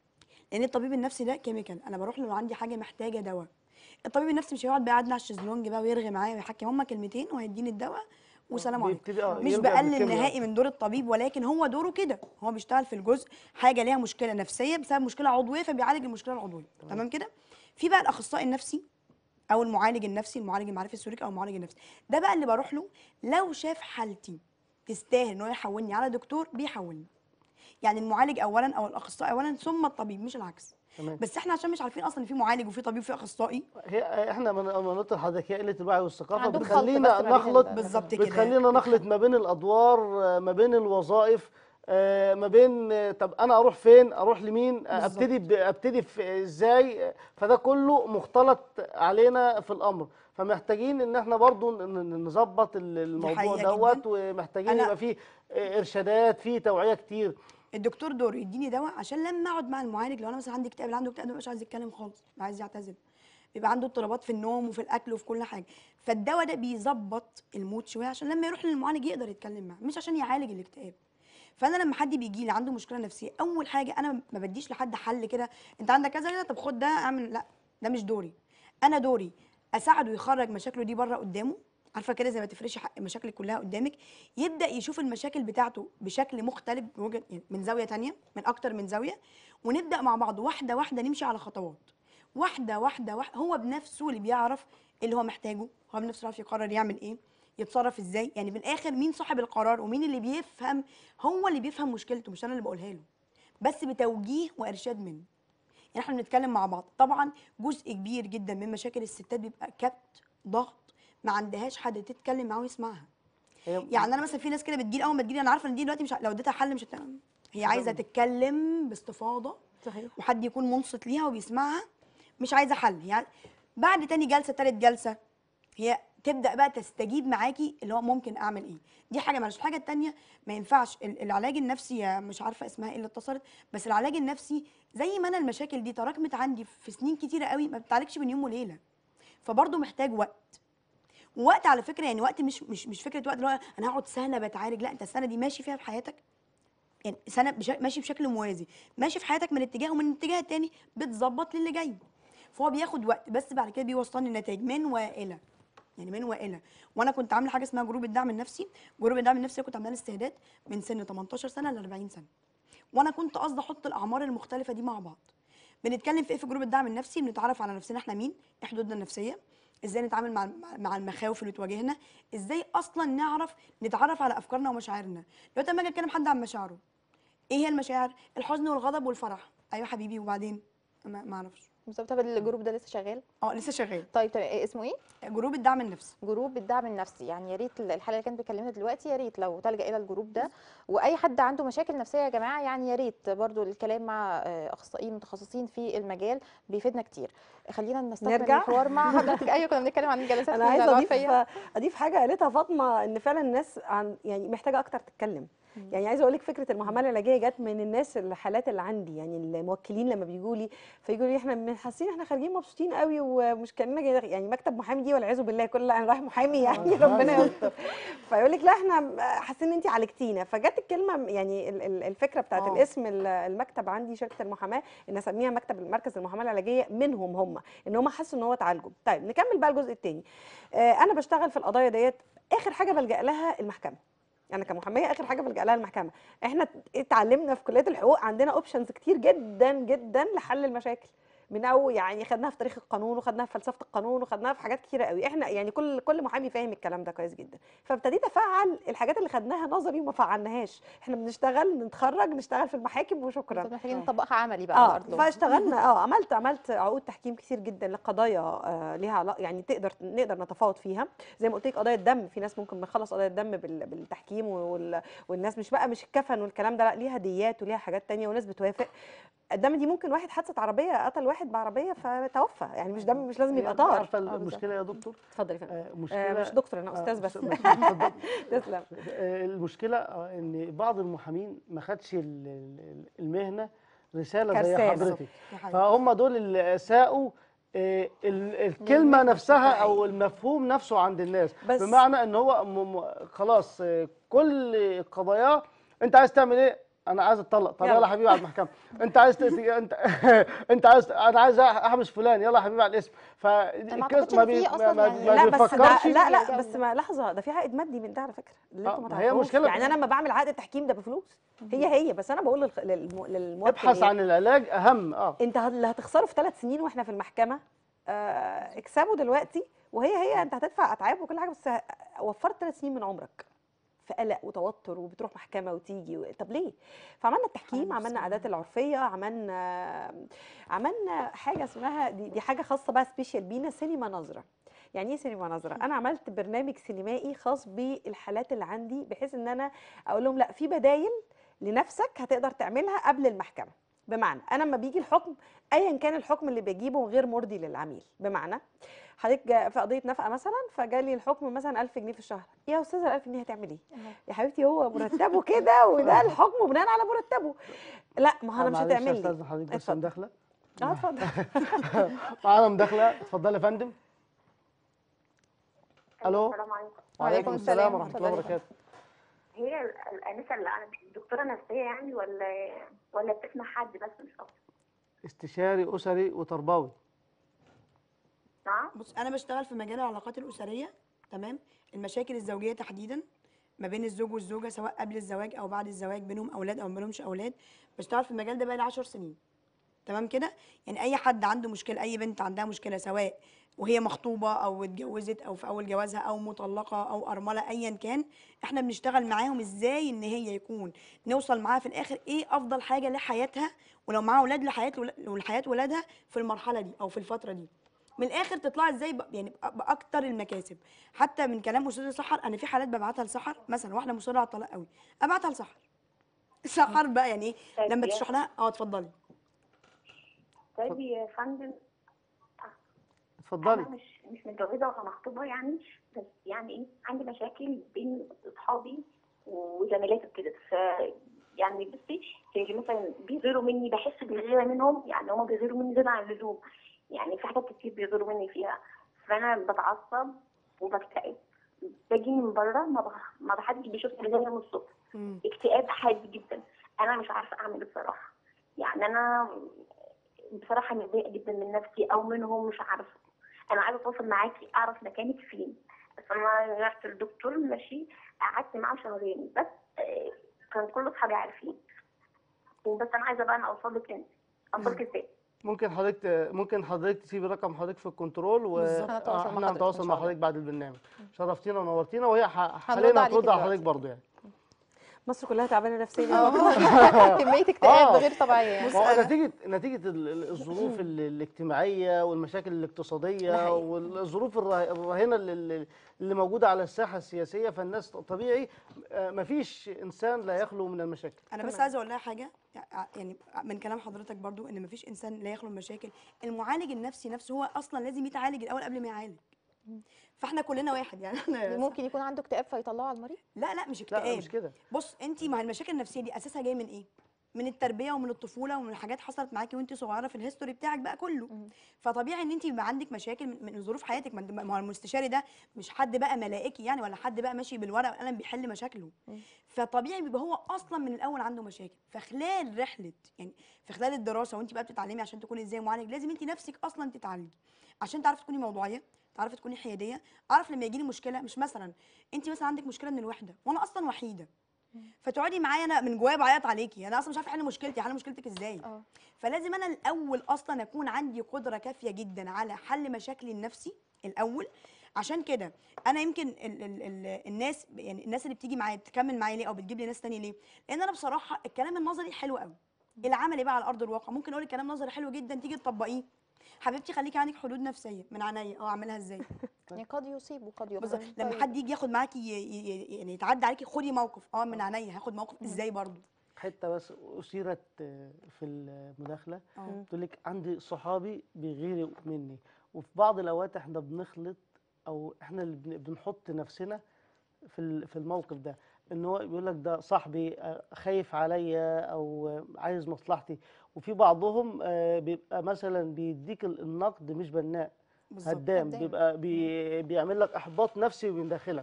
لان الطبيب النفسي ده كيميكال. انا بروح له لو عندي حاجه محتاجه دواء. الطبيب النفسي مش هيقعد بقى قاعدنا على الشезلونج بقى ويرغي معايا ويحكي، هما كلمتين وهيديني الدواء وسلام عليكم. بيبتدي مش يلجأ بقلل بالكيمياء. نهائي من دور الطبيب، ولكن هو دوره كده، هو بيشتغل في الجزء حاجه ليها مشكله نفسيه بسبب مشكله عضويه فبيعالج المشكله العضويه. تمام كده. في بقى الاخصائي النفسي او المعالج النفسي، المعالج المعرفي السلوكي او المعالج النفسي، ده بقى اللي بروح له لو شاف حالتي تستاهل ان هو يحولني على دكتور بيحولني. يعني المعالج اولا او الاخصائي اولا ثم الطبيب، مش العكس. تمام. بس احنا عشان مش عارفين اصلا ان في معالج وفي طبيب وفي اخصائي. احنا من نقطة حضرتك هي قلة الوعي والثقافة عندهم خلط بتخلينا بس ما بين نخلط بالظبط كده. بتخلينا نخلط ما بين الأدوار، ما بين الوظائف، ما بين طب أنا أروح فين؟ أروح لمين؟ أبتدي في إزاي؟ فده كله مختلط علينا في الأمر، فمحتاجين إن احنا برضو نظبط الموضوع حقيقة دوت، جداً. ومحتاجين يبقى فيه إرشادات، فيه توعية كتير. الدكتور دوره يديني دواء عشان لما اقعد مع المعالج، لو انا مثلا عندي اكتئاب، اللي عنده اكتئاب مش عايز يتكلم خالص، عايز يعتزل، بيبقى عنده اضطرابات في النوم وفي الاكل وفي كل حاجه، فالدواء ده بيظبط المود شويه عشان لما يروح للمعالج يقدر يتكلم معاه، مش عشان يعالج الاكتئاب. فانا لما حد بيجي لي عنده مشكله نفسيه، اول حاجه انا ما بديش لحد حل كده، انت عندك كذا كده طب خد ده اعمل، لا ده مش دوري. انا دوري اساعده يخرج مشاكله دي بره قدامه، عارفه كده زي ما تفرشي مشاكلك كلها قدامك، يبدا يشوف المشاكل بتاعته بشكل مختلف، بوجه يعني من زاويه تانية، من اكتر من زاويه، ونبدا مع بعض واحده واحده نمشي على خطوات، واحده واحده واحده. هو بنفسه اللي بيعرف اللي هو محتاجه، هو بنفسه يعرف يقرر يعمل ايه، يتصرف ازاي. يعني في الاخر مين صاحب القرار ومين اللي بيفهم؟ هو اللي بيفهم مشكلته، مش انا اللي بقولها له، بس بتوجيه وارشاد منه. يعني احنا بنتكلم مع بعض. طبعا جزء كبير جدا من مشاكل الستات بيبقى كبت، ضغط، ما عندهاش حد تتكلم معاه ويسمعها. يعني انا مثلا في ناس كده بتجيلي، اول ما تجيلي انا عارفه ان دي دلوقتي مش لو اديتها حل مش هي عايزه تتكلم باستفاضه، صحيح. وحد يكون منصت ليها وبيسمعها، مش عايزه حل. يعني بعد تاني جلسه تالت جلسه هي تبدا بقى تستجيب معاكي اللي هو ممكن اعمل ايه. دي حاجه. معلش الحاجه التانيه، ما ينفعش العلاج النفسي، مش عارفه اسمها ايه اللي اتصلت، بس العلاج النفسي زي ما انا المشاكل دي تراكمت عندي في سنين كتيره قوي، ما بتعالجش من يوم وليله، فبرضه محتاج وقت. ووقت على فكره، يعني وقت مش فكره وقت اللي هو انا هقعد سنه بتعالج، لا انت السنه دي ماشي فيها في حياتك، يعني سنه ماشي بشكل موازي، ماشي في حياتك من اتجاه، ومن الاتجاه التاني بتظبط للي جاي. فهو بياخد وقت، بس بعد كده بيوصلني النتائج من والى، يعني من والى. وانا كنت عامله حاجه اسمها جروب الدعم النفسي. جروب الدعم النفسي كنت عامله استعداد من سن 18 سنه ل 40 سنه، وانا كنت قاصده احط الاعمار المختلفه دي مع بعض. بنتكلم في ايه في جروب الدعم النفسي؟ بنتعرف على نفسنا احنا مين، ايه حدودنا النفسيه، ازاي نتعامل مع المخاوف اللي تواجهنا، ازاي اصلا نعرف نتعرف على افكارنا ومشاعرنا. دلوقتي لما اجي اتكلم حد عن مشاعره، ايه هي المشاعر؟ الحزن والغضب والفرح. ايوه حبيبي، وبعدين ما اعرفش. بالظبط. طب الجروب ده لسه شغال؟ لسه شغال. طيب تمام، اسمه ايه؟ جروب الدعم النفسي. جروب الدعم النفسي. يعني يا ريت الحاله اللي كانت بتكلمنا دلوقتي، يا ريت لو تلجأ الى الجروب ده. واي حد عنده مشاكل نفسيه يا جماعه، يعني يا ريت برضو الكلام مع اخصائيين متخصصين في المجال بيفيدنا كتير. خلينا نستكمل نرجع. الحوار مع حضرتك. ايوه كنا بنتكلم عن الجلسات انا عايزه العرفيه. اضيف حاجه قالتها فاطمه، ان فعلا الناس يعني محتاجه اكتر تتكلم. يعني عايزه اقول لك فكره المحاماه العلاجيه جت من الناس، الحالات اللي عندي، يعني الموكلين لما بيجوا لي فيقولوا لي احنا حاسين احنا خارجين مبسوطين قوي ومش كاننا يعني مكتب محامي دي والعياذ بالله، كل انا رايح محامي يعني ربنا يستر. فيقول لك لا احنا حاسين ان انت عالجتينا. فجت الكلمه يعني الفكره بتاعت الاسم المكتب عندي شركه المحاماه ان اسميها مكتب مركز المحاماه العلاجيه، منهم هم ان هم حسوا ان هو اتعالجوا. طيب نكمل بقى الجزء الثاني. انا بشتغل في القضايا ديت، اخر حاجه بلجأ لها المحكمه. انا كمحاميه اخر حاجه بلجأ لها المحكمه. احنا اتعلمنا في كليه الحقوق عندنا اوبشنز كتير جدا جدا لحل المشاكل، من اول يعني خدناها في تاريخ القانون، وخدناها في فلسفه القانون، وخدناها في حاجات كتيره قوي. احنا يعني كل محامي فاهم الكلام ده كويس جدا. فابتديت افعل الحاجات اللي خدناها نظري وما فعلناش. احنا بنشتغل نتخرج نشتغل في المحاكم وشكرا. محتاجين نطبقها عملي بقى على ارض الواقع. فاشتغلنا عملت عقود تحكيم كتير جدا لقضايا ليها يعني نقدر نتفاوض فيها. زي ما قلت لك قضايا الدم، في ناس ممكن نخلص قضايا الدم بالتحكيم، والناس مش الكفن والكلام ده، لا ليها ديات وليها حاجات تانية وناس بتوافق. الدم دي ممكن واحد حادثه عربيه قتل واحد بعربيه فتوفى، يعني مش دم، مش لازم يبقى طار. عارفه المشكله يا دكتور؟ اتفضلي يا فندم. مشكله مش دكتور، انا استاذ بس. اتفضل. تسلم. المشكله ان بعض المحامين ما خدش المهنه رساله زي كرسالة. حضرتك، فهم دول اللي اساءوا الكلمه نفسها او المفهوم نفسه عند الناس. بمعنى ان هو خلاص كل قضاياه انت عايز تعمل ايه؟ انا عايز اتطلق، طب يلا حبيبي على المحكمه. انت عايز انت عايز، انا عايز احبس فلان، يلا حبيبي على الاسم. فالقسم ما بيفكرش. لا بس ما لحظه، ده في عائد مادي من ده على فكره اللي انتوا ما تعرفوش. يعني انا لما بعمل عقد التحكيم ده بفلوس، هي بس انا بقول للموكل ابحث عن العلاج اهم. انت اللي هتخسره في 3 سنين واحنا في المحكمه اكسبه دلوقتي، وهي انت هتدفع اتعاب وكل حاجه، بس وفرت 3 سنين من عمرك في قلق وتوتر وبتروح محكمه وتيجي. طب ليه؟ فعملنا التحكيم، عملنا عادات العرفيه، عملنا حاجه اسمها دي حاجه خاصه بقى سبيشال بينا، سينما نظره. يعني ايه سينما نظره؟ انا عملت برنامج سينمائي خاص بالحالات اللي عندي، بحيث ان انا اقول لهم لا، في بدايل لنفسك هتقدر تعملها قبل المحكمه. بمعنى انا لما بيجي الحكم، ايا كان الحكم اللي بجيبه غير مرضي للعميل، بمعنى حضرتك في قضيه نفقه مثلا، فجالي الحكم مثلا 1000 جنيه في الشهر، يا استاذه ال 1000 جنيه هتعمل ايه؟ يا حبيبتي هو مرتبه كده وده الحكم بناء على مرتبه. لا ما هو انا مش هتعمل لي. استاذ حضرتك بس مداخله. اتفضل. معانا مداخله، اتفضلي يا فندم. الو. السلام عليكم. وعليكم السلام ورحمه الله وبركاته. هي الانسه اللي انا دكتوره نفسيه يعني ولا بتسمع حد بس مش اكتر؟ استشاري اسري وتربوي. نعم. بص انا بشتغل في مجال العلاقات الاسريه، تمام، المشاكل الزوجيه تحديدا ما بين الزوج والزوجه، سواء قبل الزواج او بعد الزواج، بينهم اولاد او ما بينهمش اولاد. بشتغل في المجال ده بقالي 10 سنين، تمام كده. يعني اي حد عنده مشكله، اي بنت عندها مشكله، سواء وهي مخطوبه او اتجوزت او في اول جوازها او مطلقه او ارمله، ايا كان، احنا بنشتغل معاهم ازاي ان هي يكون نوصل معاها في الاخر ايه افضل حاجه لحياتها، ولو معاها اولاد لحياه ولادها في المرحله دي او في الفتره دي. من الاخر تطلع ازاي يعني باكتر المكاسب. حتى من كلام استاذ سحر، انا في حالات ببعتها لسحر، مثلا واحده مصره على الطلاق قوي، ابعتها لسحر. سحر بقى يعني ايه لما تشرح لها. اتفضلي. طيب يا فندم، اتفضلي. انا مش متجوزه ولا مخطوبه يعني، بس يعني ايه عندي مشاكل بين اصحابي وزميلاتي كده. يعني بصي، مثلا بيغيروا مني، بحس بالغيره منهم، يعني هم بيغيروا مني زياده عن اللزوم. يعني في حاجات كتير بيغيروا مني فيها، فانا بتعصب وبكتئب. باجي من بره ما حدش بيشوفني غير من الصبح. اكتئاب حاد جدا، انا مش عارفه اعمل بصراحه. يعني انا بصراحه متضايقه جدا من نفسي او منهم، مش عارفه. انا عايزه اتواصل معاكي، اعرف مكانك فين. بس انا رحت للدكتور، ماشي، قعدت معاه شهرين بس، كان كل اصحابي عارفين. وبس انا عايزه بقى انا اوصل لك انت، اوصلك ازاي؟ ممكن حضرتك تسيبي رقم حضرتك في الكنترول، واحنا هنتواصل مع حضرتك بعد البرنامج. شرفتينا ونورتينا، وهي حاليا هترد على حضرتك برضه يعني. مصر كلها تعبانه نفسيا كميه اكتئاب غير طبيعيه يعني. ما هو نتيجة الظروف الاجتماعية والمشاكل ده الاقتصادية حقيقي. والظروف الراهنة اللي موجودة على الساحة السياسية، فالناس طبيعي مفيش إنسان لا يخلو من المشاكل. انا بس عايزه اقول لها حاجه، يعني من كلام حضرتك برضو ان مفيش انسان لا يخلو من مشاكل. المعالج النفسي نفسه هو اصلا لازم يتعالج الاول قبل ما يعالج. فاحنا كلنا واحد يعني احنا ممكن يكون عنده اكتئاب فيطلعه على المريض. لا مش لا اكتئاب. مش كده. بص انت، ما هي المشاكل النفسيه دي اساسها جاي من ايه؟ من التربيه ومن الطفوله ومن حاجات حصلت معاكي وانت صغيره في الهيستوري بتاعك بقى كله. فطبيعي ان انت يبقى عندك مشاكل من ظروف حياتك. ما هو المستشاري ده مش حد بقى ملائكي يعني، ولا حد بقى ماشي بالورقه والقلم بيحل مشاكله. فطبيعي بيبقى هو اصلا من الاول عنده مشاكل. فخلال رحله يعني في خلال الدراسه وانت بقى بتتعلمي عشان تكوني ازاي معالج، لازم انت نفسك اصلا تتعالجي عشان تعرفي تكوني موضوعيه، تعرفي تكوني حياديه. اعرف لما يجي لي مشكله، مش مثلا انت مثلا عندك مشكله من الوحده وانا اصلا وحيده، فتقعدي معايا انا من جوايا بعيط عليكي، انا اصلا مش عارفه احل مشكلتي، احل مشكلتك ازاي؟ فلازم انا الاول اصلا اكون عندي قدره كافيه جدا على حل مشاكلي النفسي الاول. عشان كده انا يمكن الناس، يعني الناس اللي بتيجي معايا تكمل معايا ليه او بتجيب لي ناس تانية ليه؟ لان انا بصراحه الكلام النظري حلو قوي، العملي بقى على ارض الواقع ممكن اقول الكلام نظري حلو جدا، تيجي تطبقيه حبيبتي خليكي عندك حدود نفسيه من عينيا. اعملها ازاي؟ يعني قد يصيب وقد بالظبط. يخطئ. لما حد يجي ياخد معاكي يعني يتعدى عليكي، خدي موقف. من عينيا هاخد موقف ازاي برضو. حتة بس أثيرت في المداخلة، تقول لك عندي صحابي بيغيروا مني، وفي بعض الأوقات احنا بنخلط أو احنا اللي بنحط نفسنا في الموقف ده، ان هو بيقول لك ده صاحبي خايف عليا او عايز مصلحتي، وفي بعضهم بيبقى مثلا بيديك النقد مش بناء، بالظبط. هدام، بيبقى بيعمل لك احباط نفسي من داخلك.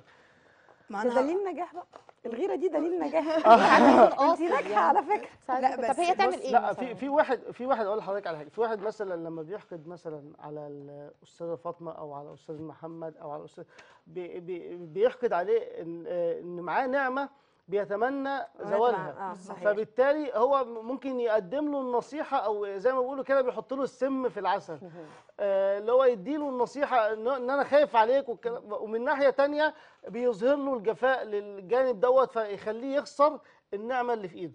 ما ده انا دليل نجاح بقى، الغيره دي دليل نجاح. انت انت ناجحه على فكره. لا بس طب هي تعمل بص، ايه لا مثلا؟ في واحد اقول لحضرتك على حاجه، في واحد مثلا لما بيحقد مثلا على الاستاذه فاطمه او على الاستاذ محمد او على الاستاذ بيحقد عليه ان معاه نعمه بيتمنى زوالها، صحيح. فبالتالي هو ممكن يقدم له النصيحه او زي ما بيقولوا كده بيحط له السم في العسل، اللي هو يدي له النصيحه ان انا خايف عليك ومن ناحيه تانية بيظهر له الجفاء للجانب دوت فيخليه يخسر النعمه اللي في ايده.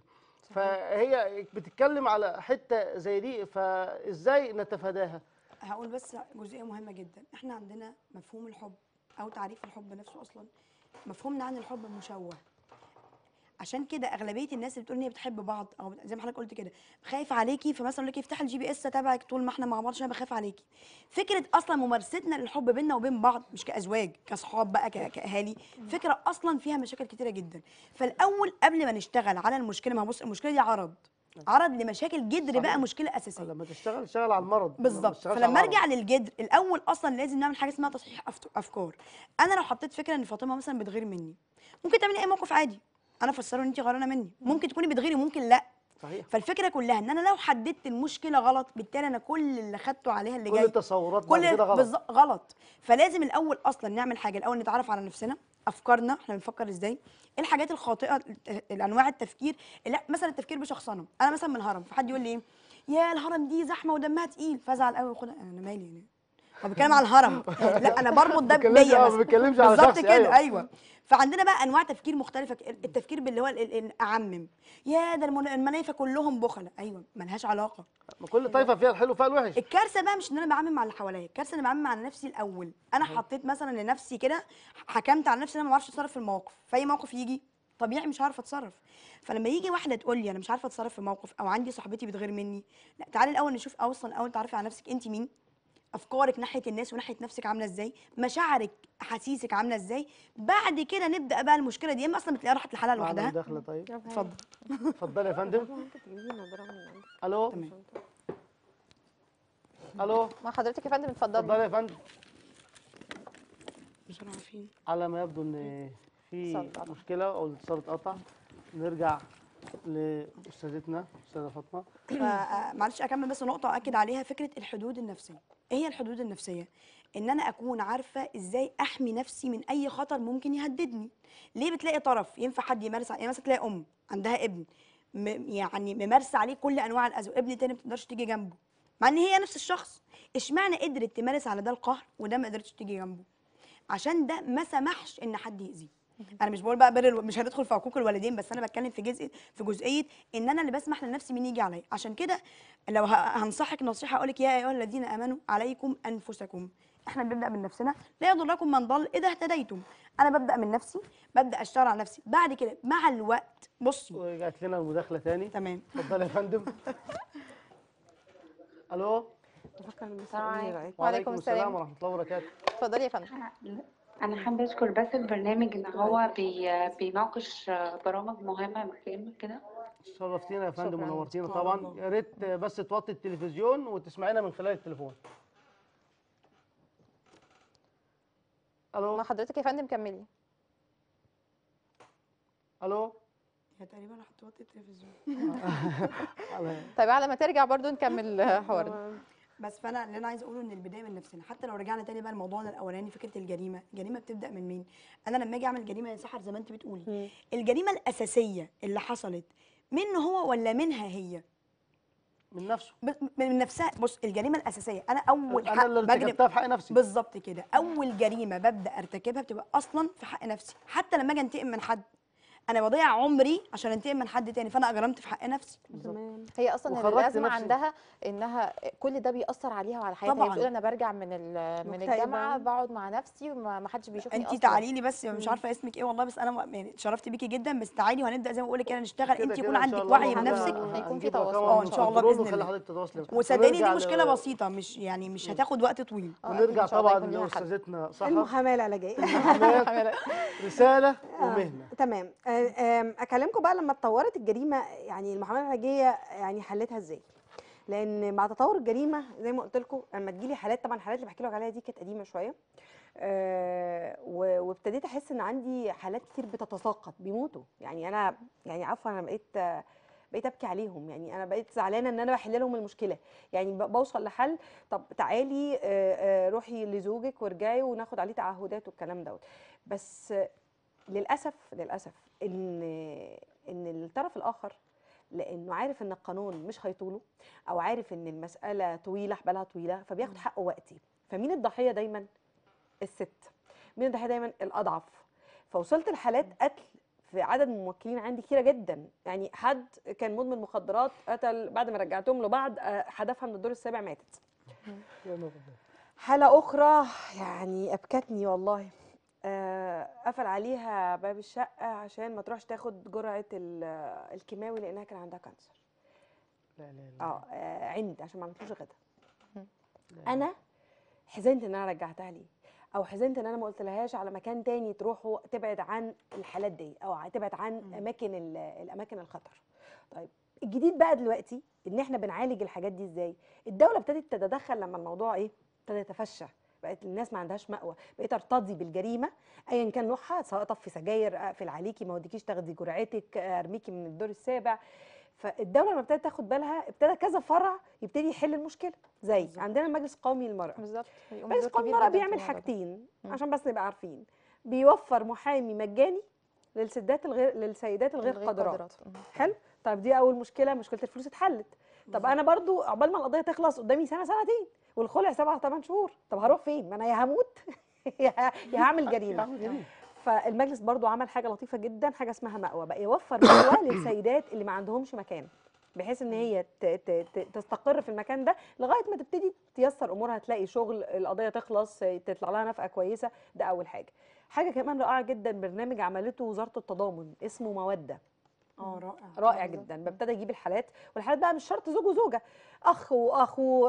فهي بتتكلم على حته زي دي، فازاي نتفاداها؟ هقول بس جزئيه مهمه جدا. احنا عندنا مفهوم الحب او تعريف الحب نفسه اصلا، مفهومنا عن الحب مشوه. عشان كده اغلبيه الناس اللي بتقول ان هي بتحب بعض او زي ما حضرتك قلت كده خايف عليكي، فمثلا يقول لك افتح الGPS تبعك طول ما احنا مع بعض عشان انا بخاف عليكي. فكره اصلا ممارستنا للحب بيننا وبين بعض مش كازواج، كاصحاب بقى، كاهالي، فكره اصلا فيها مشاكل كتيره جدا. فالاول قبل ما نشتغل على المشكله، ما هو بص المشكله دي عرض لمشاكل جدر بقى، صحيح. مشكله اساسيه. لما تشتغل على المرض بالظبط. فلما ارجع للجدر الاول اصلا لازم نعمل حاجه اسمها تصحيح افكار. انا لو حطيت فكره ان فاطمه مثلا بتغير مني، ممكن تعملي اي موقف عادي انا افسره ان انت غيرانه مني، ممكن تكوني بتغيري وممكن لا. صحيح. فالفكره كلها ان انا لو حددت المشكله غلط، بالتالي انا كل اللي خدته عليها اللي كل جاي التصورات بعد كده غلط. بالظبط غلط. فلازم الاول اصلا نعمل حاجه، الاول نتعرف على نفسنا، افكارنا احنا بنفكر ازاي، ايه الحاجات الخاطئه، الانواع التفكير. لا مثلا التفكير بشخصنه، انا مثلا من الهرم، فحد يقول لي ايه يا الهرم دي زحمه ودمها تقيل، فازعل قوي واخدها انا مالي يعني، هو بيتكلم على الهرم لا انا بربط ده بيا ما بس. بيتكلمش على بالظبط شخص. كده. ايوه. فعندنا بقى انواع تفكير مختلفه، التفكير باللي هو اعمم، يا ده المنايفه كلهم بخله، ايوه ملهاش علاقه. كل طائفه فيها الحلو وفيها الوحش. الكارثه بقى مش ان انا بعمم على اللي حواليا، الكارثه ان انا بعمم على نفسي الاول. انا حطيت مثلا لنفسي كده، حكمت على نفسي ان انا ما بعرفش اتصرف في المواقف، فاي موقف يجي طبيعي مش عارفه اتصرف. فلما يجي واحده تقول لي انا مش عارفه اتصرف في موقف، او عندي صاحبتي بتغير مني، لا تعالي الاول نشوف اصلا، اول تعرفي على نفسك انت مين، افكارك ناحيه الناس وناحيه نفسك عامله ازاي، مشاعرك احاسيسك عامله ازاي، بعد كده نبدا بقى المشكله دي، اما اصلا بتلاقيها راحت لحالها معنا لوحدها. مداخله طيب. اتفضل. اتفضلي يا فندم. ممكن تجيبي نظاره من عندك. الو. تمام. الو. مع حضرتك يا فندم، اتفضلي. اتفضلي يا فندم. بسرعه فين؟ على ما يبدو ان في اتصال اتقطع. مشكله او الاتصال اتقطع، نرجع لاستاذتنا استاذه فاطمه. معلش اكمل بس نقطه اكد عليها، فكره الحدود النفسيه. ايه هي الحدود النفسيه؟ ان انا اكون عارفه ازاي احمي نفسي من اي خطر ممكن يهددني. ليه بتلاقي طرف ينفع حد يمارس يعني مثلا تلاقي ام عندها ابن يعني ممارسه عليه كل انواع الاذى، وابن تاني ما بتقدرش تيجي جنبه، مع ان هي نفس الشخص، اشمعنى قدرت تمارس على ده القهر وده ما قدرتش تيجي جنبه؟ عشان ده ما سمحش ان حد يأذيه. انا مش بقول بقى مش هندخل في حقوق الوالدين، بس انا بتكلم في جزئيه ان انا اللي بسمح لنفسي مين يجي عليا. عشان كده لو هنصحك نصيحه اقول لك يا ايها الذين امنوا عليكم انفسكم. احنا بنبدا من نفسنا، لا يضركم من ضل اذا اهتديتم. انا ببدا من نفسي، ببدا اشتغل على نفسي. بعد كده مع الوقت بصي. ورجعت لنا المداخله تاني. تمام. اتفضل يا فندم. الو. بفكر المسؤولين عليكم. رأيك. وعليكم السلام ورحمه الله وبركاته. اتفضلي يا فندم. أنا حابة أشكر بس البرنامج إن هو بيناقش برامج مهمة كده. شرفتينا يا فندم شكراً. ونورتينا شكراً طبعا. والله. يا ريت بس توطي التلفزيون وتسمعينا من خلال التليفون. الو. مع حضرتك يا فندم، كملي. الو. هي تقريبا هتوطي التلفزيون. طيب على ما ترجع برضو نكمل حوارنا. بس فانا اللي انا عايزه اقوله ان البدايه من نفسنا. حتى لو رجعنا تاني بقى لموضوعنا الاولاني، فكره الجريمه بتبدا من مين؟ انا لما اجي اعمل جريمه يا سحر زي ما انت بتقولي، الجريمه الاساسيه اللي حصلت منه هو ولا منها هي؟ من نفسه. من نفسها. بص، الجريمه الاساسيه انا اول انا اللي ارتكبتها في حق نفسي. بالظبط كده. اول جريمه ببدا ارتكبها بتبقى اصلا في حق نفسي. حتى لما اجي انتقم من حد، انا بضيع عمري عشان انتقم من حد تاني، فانا اجرمت في حق نفسي. تمام. هي اصلا وخرجت الازمه نفسي. عندها انها كل ده بيأثر عليها وعلى حياتها. هي طبعاً. بتقول انا برجع من مكتئبة. الجامعه بقعد مع نفسي وما حدش بيشوفني انت اصلا. تعالي لي بس، مش عارفه اسمك ايه والله، بس انا يعني اتشرفت بيكي جدا. بس تعالي وهنبدا زي ما بقول لك كده نشتغل. كده انت كده يكون إن شاء عندك الله وعي الواحد بنفسك. هيكون في هنجيب تواصل. رقم ان شاء الله كنترول باذن ونخلي الله. حضرتك تتواصلي. وصدقني دي ونرجع مشكله بسيطه، مش هتاخد وقت طويل. ونرجع إن شاء الله طبعا يكون ليها حل. لاستاذتنا سحر. المحاماه العلاجيه. رساله ومهنه. تمام. اكلمكم بقى لما اتطورت الجريمه، يعني المحاماه العلاجيه يعني حلتها ازاي؟ لان مع تطور الجريمه زي ما قلت لكم، لما تجيلي حالات، طبعا الحالات اللي بحكي لك عليها دي كانت قديمه شويه، وابتديت احس ان عندي حالات كتير بتتساقط بيموتوا. يعني انا يعني عفوا انا بقيت ابكي عليهم. يعني انا بقيت زعلانه ان انا بحل لهم المشكله. يعني بوصل لحل، طب تعالي روحي لزوجك وارجعي وناخد عليه تعهدات والكلام دوت. بس للاسف ان الطرف الاخر، لانه عارف ان القانون مش هيطوله، او عارف ان المساله طويله، حبالها طويله، فبياخد حقه وقتي. فمين الضحيه دايما؟ الست. مين الضحيه دايما؟ الاضعف. فوصلت لحالات قتل في عدد من الموكلين عندي كتيره جدا. يعني حد كان مدمن مخدرات، قتل بعد ما رجعتهم لبعض، حدفها من الدور السابع ماتت. حاله اخرى يعني ابكتني والله، قفل عليها باب الشقه عشان ما تروحش تاخد جرعه الكيماوي لانها كان عندها كانسر. لا لا لا. عند عشان ما عملتلوش غدا. انا حزنت ان انا رجعتها ليه، او حزنت ان انا ما قلتلهاش على مكان تاني تروحوا تبعد عن الحالات دي، او تبعد عن الاماكن الخطر. طيب الجديد بقى دلوقتي ان احنا بنعالج الحاجات دي ازاي؟ الدوله ابتدت تتدخل لما الموضوع ابتدى يتفشى. بقت الناس ما عندهاش مأوى، بقيت ارتضي بالجريمه ايا كان نوعها، سواء طفي سجاير، اقفل عليكي، ما اوديكيش تاخدي جرعتك، ارميكي من الدور السابع. فالدوله لما ابتدت تاخد بالها، ابتدى كذا فرع يبتدي يحل المشكله. زي عندنا المجلس القومي للمراه. بالظبط. المجلس القومي للمراه بيعمل حاجتين عشان بس نبقى عارفين. بيوفر محامي مجاني للسيدات الغير قادرات. حلو. طب دي اول مشكله الفلوس اتحلت. طب انا برضو عقبال ما القضيه تخلص قدامي سنه سنتين، والخلع 7 8 شهور. طب هروح فين؟ ما انا يا هموت يا هعمل جريمه. فالمجلس برضو عمل حاجه لطيفه جدا، حاجه اسمها مأوى. بقى يوفر مأوى للسيدات اللي ما عندهمش مكان، بحيث ان هي تستقر في المكان ده لغايه ما تبتدي تيسر امورها، تلاقي شغل، القضيه تخلص، تطلع لها نفقه كويسه. ده اول حاجه. حاجه كمان رائعه جدا، برنامج عملته وزاره التضامن اسمه موده. رائع جدا. ببتدي اجيب الحالات، والحالات بقى مش شرط زوج وزوجه، اخ واخو،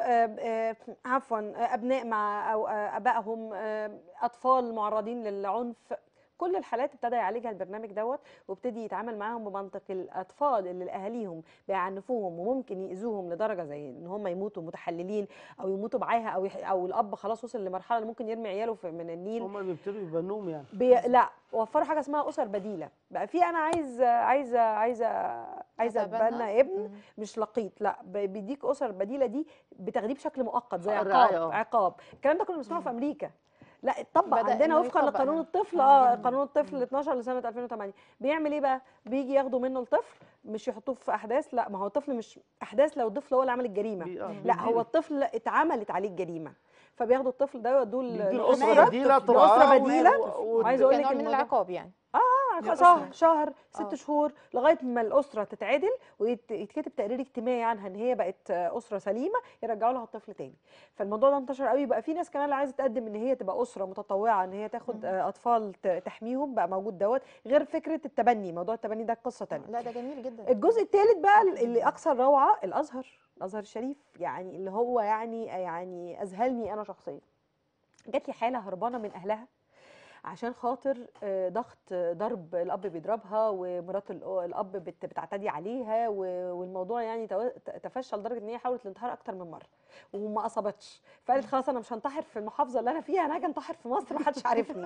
عفوا ابناء مع او ابائهم، اطفال معرضين للعنف. كل الحالات ابتدى يعالجها البرنامج دوت، وابتدي يتعامل معاهم بمنطق الاطفال اللي اهاليهم بيعنفوهم وممكن يأذوهم لدرجه زي ان هم يموتوا متحللين، او يموتوا بعاها، او الاب خلاص وصل لمرحله اللي ممكن يرمي عياله من النيل. هم بيبتدوا يبنوهم يعني. لا، وفروا حاجه اسمها اسر بديله. بقى في انا عايزه اتبنى ابن مش لقيط، لا بيديك اسر بديله. دي بتاخديه بشكل مؤقت زي عقاب. الكلام ده كنا بنسمعه في امريكا. لا اتطبق عندنا وفقا لقانون الطفل. قانون الطفل 12 لسنه 2008 بيعمل ايه بقى؟ بيجي ياخدوا منه الطفل، مش يحطوه في احداث. لا، ما هو الطفل مش احداث لو الطفل هو اللي عمل الجريمه. لا، هو الطفل اتعملت عليه الجريمه. فبياخدوا الطفل ده يودوه بيديله اسره للحماية. بديله لأسرة ترعاه بديلة. وعايزه اقول لك كنوع من الموضوع العقاب يعني. شهر 6 آه. شهور لغايه ما الاسره تتعدل ويتكتب تقرير اجتماعي عنها ان هي بقت اسره سليمه، يرجعوا لها الطفل تاني. فالموضوع ده انتشر قوي، بقى في ناس كمان اللي عايزه تقدم ان هي تبقى اسره متطوعه، ان هي تاخد اطفال تحميهم، بقى موجود دوت. غير فكره التبني، موضوع التبني ده قصه تانيه. لا ده جميل جدا. الجزء الثالث بقى اللي اكثر روعه، الازهر الشريف، يعني اللي هو يعني اذهلني انا شخصيا. جات لي حاله هربانه من اهلها عشان خاطر ضغط ضرب، الاب بيضربها ومرات الاب بتعتدي عليها، والموضوع يعني تفشى لدرجه ان هي حاولت الانتحار اكتر من مره وما اصابتش. فقالت خلاص انا مش هنتحر في المحافظه اللي انا فيها، انا هاجي انتحر في مصر محدش عارفني.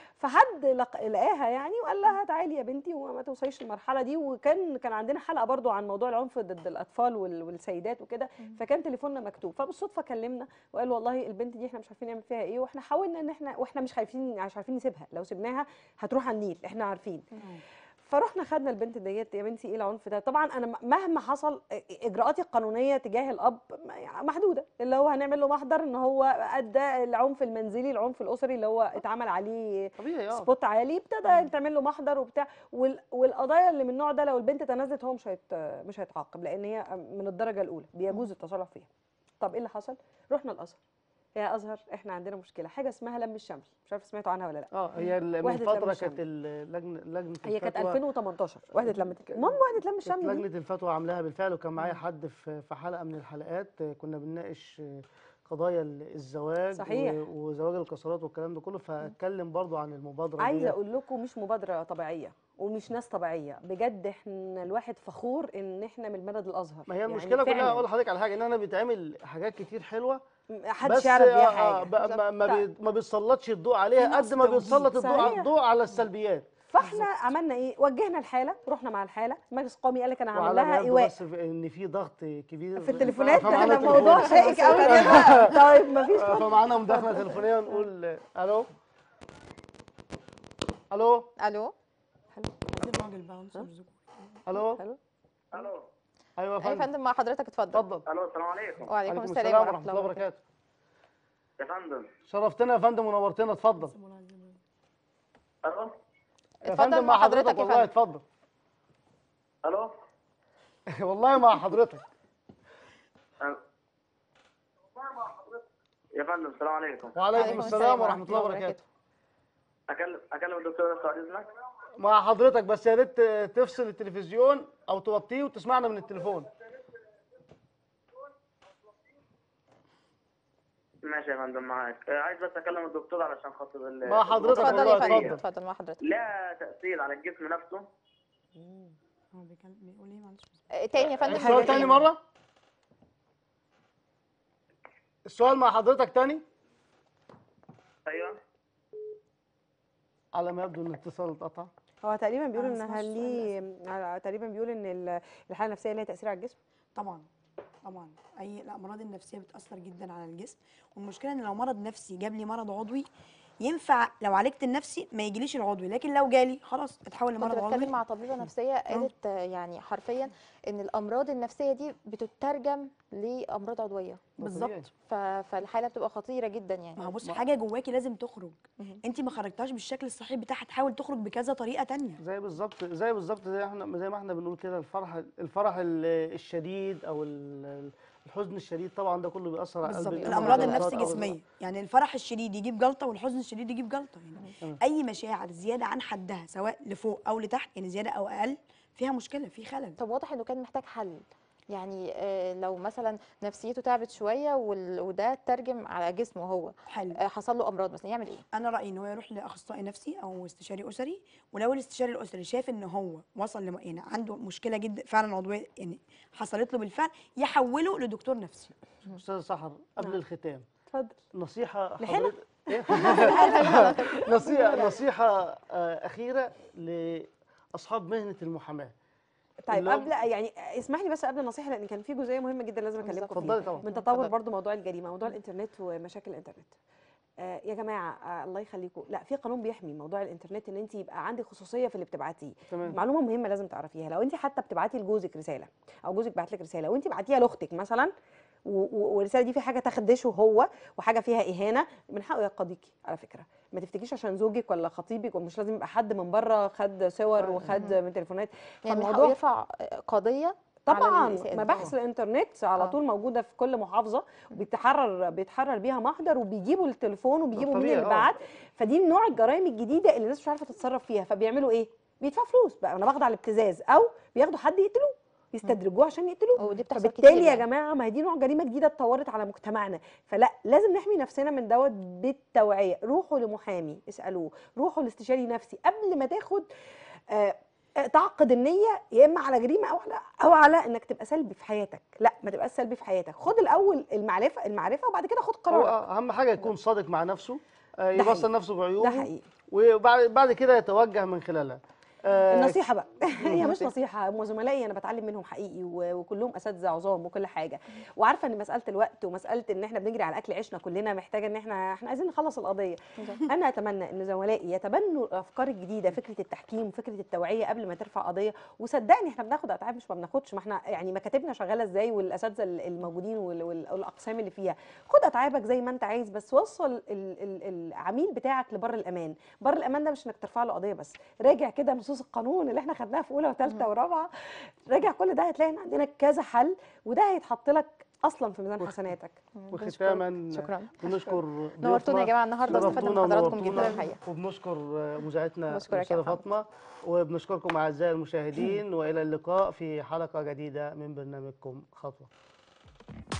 فحد لقاها يعني وقال لها تعالي يا بنتي وما توصليش المرحله دي. وكان عندنا حلقه برضو عن موضوع العنف ضد الاطفال والسيدات وكده، فكان تليفوننا مكتوب. فبالصدفه كلمنا وقال والله البنت دي احنا مش عارفين نعمل فيها ايه، واحنا حاولنا ان احنا مش عارفين نسيبها، لو سيبناها هتروح على النيل احنا عارفين. فرحنا خدنا البنت ديت. يا بنتي ايه العنف ده؟ طبعا انا مهما حصل اجراءاتي القانونيه تجاه الاب محدوده، اللي هو هنعمل له محضر ان هو ادى العنف المنزلي، العنف الاسري اللي هو اتعمل عليه طبيعي سبوت عالي، ابتدى تعمل له محضر وبتاع. والقضايا اللي من النوع ده لو البنت تنازلت هو مش هيتعاقب، لان هي من الدرجه الاولى بيجوز التصرف فيها. طب ايه اللي حصل؟ رحنا الازهر. يا ازهر احنا عندنا مشكله، حاجه اسمها لم الشمل، مش عارفه سمعتوا عنها ولا لا؟ هي من وحدة لم فتره الشمل. كانت لجنه هي كانت الفتوى 2018 وحده لم المهم وحده لم الشمل دي. لجنه الفتوى عاملاها بالفعل، وكان معايا حد في حلقه من الحلقات كنا بنناقش قضايا الزواج صحيح. وزواج القاصرات والكلام ده كله، فاتكلم برضو عن المبادره عايزه دي. اقول لكم مش مبادره طبيعيه ومش ناس طبيعيه بجد، احنا الواحد فخور ان احنا من بلد الازهر. ما هي يعني المشكله كلها، فعلاً اقول لحضرتك على حاجه، ان انا بيتعمل حاجات كتير حلوه محدش بس يعرف بيها حاجه. ما بيتسلطش الضوء عليها قد ما بيتسلط صحيح. الضوء على السلبيات. فاحنا عملنا ايه؟ وجهنا الحاله، رحنا مع الحاله، المجلس القومي قال لك انا هعمل وعلى ما لها يبدو ايواء بس ان في ضغط كبير في التليفونات. فمعانا احنا موضوع تليفون. شائك قوي كده. طيب مفيش فمعانا مداخله تليفونيه نقول الو. الو. الو. الراجل بقى عنصر ذكوري. الو. حلو. الو. ايوه يا اي فندم. فندم مع حضرتك، اتفضل. اتفضل. الو، السلام عليكم. وعليكم السلام ورحمه الله وبركاته. وبركاته. يا فندم. شرفتنا يا فندم ونورتنا، اتفضل. الو. يا اتفضل فندم مع مع حضرتك حضرتك يا والله، فندم. اتفضل. الو. والله مع حضرتك. يا فندم السلام عليكم. وعليكم السلام ورحمه الله وبركاته. اكلم الدكتور بس بعد اذنك. مع حضرتك، بس يا ريت تفصل التلفزيون او توطيه وتسمعنا من التليفون. ماشي يا فندم معاك. عايز بس اكلم الدكتور علشان خاطر مع حضرتك اتفضل والله، يا فندم، اتفضل. اتفضل مع حضرتك. لا تاثير على الجسم نفسه. هو بيقول ايه؟ معلش. تاني يا فندم. السؤال تاني مره. السؤال مع حضرتك تاني. ايوه. على ما يبدو ان الاتصال اتقطع. هو تقريبا بيقول أنا ان ما سمعتش السؤال تقريبا بيقول ان الحاله النفسيه لها تاثير على الجسم. طبعا طبعا اي الامراض النفسيه بتاثر جدا على الجسم، والمشكله ان لو مرض نفسي جاب لي مرض عضوي ينفع لو عالجت النفسي ما يجيليش العضوي، لكن لو جالي خلاص اتحول كنت لمرض عضوي. بتكلم مع طبيبه نفسيه قالت يعني حرفيا ان الامراض النفسيه دي بتترجم لامراض عضويه، بالظبط. فالحاله بتبقى خطيره جدا يعني. ما هو بص، حاجه جواكي لازم تخرج، انت ما خرجتهاش بالشكل الصحيح بتاعها، تحاول تخرج بكذا طريقه تانية. زي بالظبط زي ما احنا بنقول كده، الفرح الشديد او الحزن الشديد، طبعا ده كله بيأثر على بالظبط. قلب الامراض الإنسان. النفس جسميه، يعني الفرح الشديد يجيب جلطه والحزن الشديد يجيب جلطه. يعني اي مشاعر زياده عن حدها سواء لفوق او لتحت، يعني زياده او اقل، فيها مشكله، في خلل. طب واضح انه كان محتاج حل، يعني لو مثلا نفسيته تعبت شويه وده ترجم على جسمه هو، حلو. حصل له امراض مثلا، يعمل ايه؟ انا رايي ان هو يروح لاخصائي نفسي او استشاري اسري، ولو الاستشاري الاسري شاف ان هو وصل يعني عنده مشكله جدا فعلا عضويه يعني حصلت له بالفعل، يحوله لدكتور نفسي. استاذ سحر، قبل الختام اتفضل. نصيحه لحنا؟ حضرتك إيه؟ نصيحه اخيره لاصحاب مهنه المحاماه. طيب اللي هو- قبل يعني اسمح لي بس قبل النصيحه، لان كان في جزئيه مهمه جدا لازم اكلمكم اتفضلي فيها طبعا. من تطور اتفضلي. برضو موضوع الجريمه، موضوع الانترنت ومشاكل الانترنت. يا جماعه الله يخليكم، لا في قانون بيحمي موضوع الانترنت، ان انت يبقى عندك خصوصيه في اللي بتبعتيه. تمام. معلومه مهمه لازم تعرفيها، لو انت حتى بتبعتي لجوزك رساله او جوزك بعت لك رساله وانت بعتيها لاختك مثلا، والرساله دي في حاجه تخدشه هو وحاجه فيها اهانه، من حقه يقاضيكي على فكره. ما تفتكيش عشان زوجك ولا خطيبك، ومش لازم يبقى حد من بره خد صور وخد من تليفونات. يعني من حقه يرفع قضيه على طبعا الإساءة دي. مباحث الانترنت على طول موجوده في كل محافظه، بيتحرر بيها محضر، وبيجيبوا التليفون وبيجيبوا مين اللي بعت. فدي من نوع الجرائم الجديده اللي الناس مش عارفه تتصرف فيها، فبيعملوا ايه؟ بيدفعوا فلوس بقى، انا باخد على الابتزاز، او بياخدوا حد يقتلوه، يستدرجوه عشان يقتلوه. ودي بتحصل فبالتالي كتير يا يعني. جماعه ما هي دي نوع جريمه جديده اتطورت على مجتمعنا، فلا لازم نحمي نفسنا من دوت بالتوعيه. روحوا لمحامي اسالوه، روحوا لاستشاري نفسي قبل ما تاخد تعقد النيه، يا اما على جريمه او على انك تبقى سلبي في حياتك. لا ما تبقاش سلبي في حياتك، خد الاول المعرفه وبعد كده خد هو قرارك. اهم حاجه يكون صادق مع نفسه، ده يبصر حقيقي. نفسه ده بعيوبه، حقيقي. وبعد كده يتوجه من خلالها. النصيحه بقى هي مش نصيحه، هم زملائي انا بتعلم منهم حقيقي، وكلهم اساتذه عظام وكل حاجه، وعارفه ان مساله الوقت ومساله ان احنا بنجري على اكل عيشنا كلنا محتاجه ان احنا عايزين نخلص القضيه. انا اتمنى ان زملائي يتبنوا الافكار الجديده، فكره التحكيم وفكره التوعيه قبل ما ترفع قضيه. وصدقني احنا بناخد اتعاب مش ما بناخدش، ما احنا يعني مكاتبنا شغاله ازاي والاساتذه الموجودين والاقسام اللي فيها. خد اتعابك زي ما انت عايز، بس وصل العميل بتاعك لبر الامان. بر الامان ده مش انك ترفع له قضيه بس، راجع كده نصوص القانون اللي احنا خدناها في اولى وثالثه ورابعه، راجع كل ده هتلاقي ان عندنا كذا حل، وده هيتحط لك اصلا في ميزان حسناتك. وختاما شكرا. بنشكر نورتونا يا جماعه النهارده، واستفدنا من حضراتكم جدا الحقيقه. وبنشكر مذيعتنا بشكرك يا الاستاذه محمد. فاطمه، وبنشكركم اعزائي المشاهدين، والى اللقاء في حلقه جديده من برنامجكم خطوه.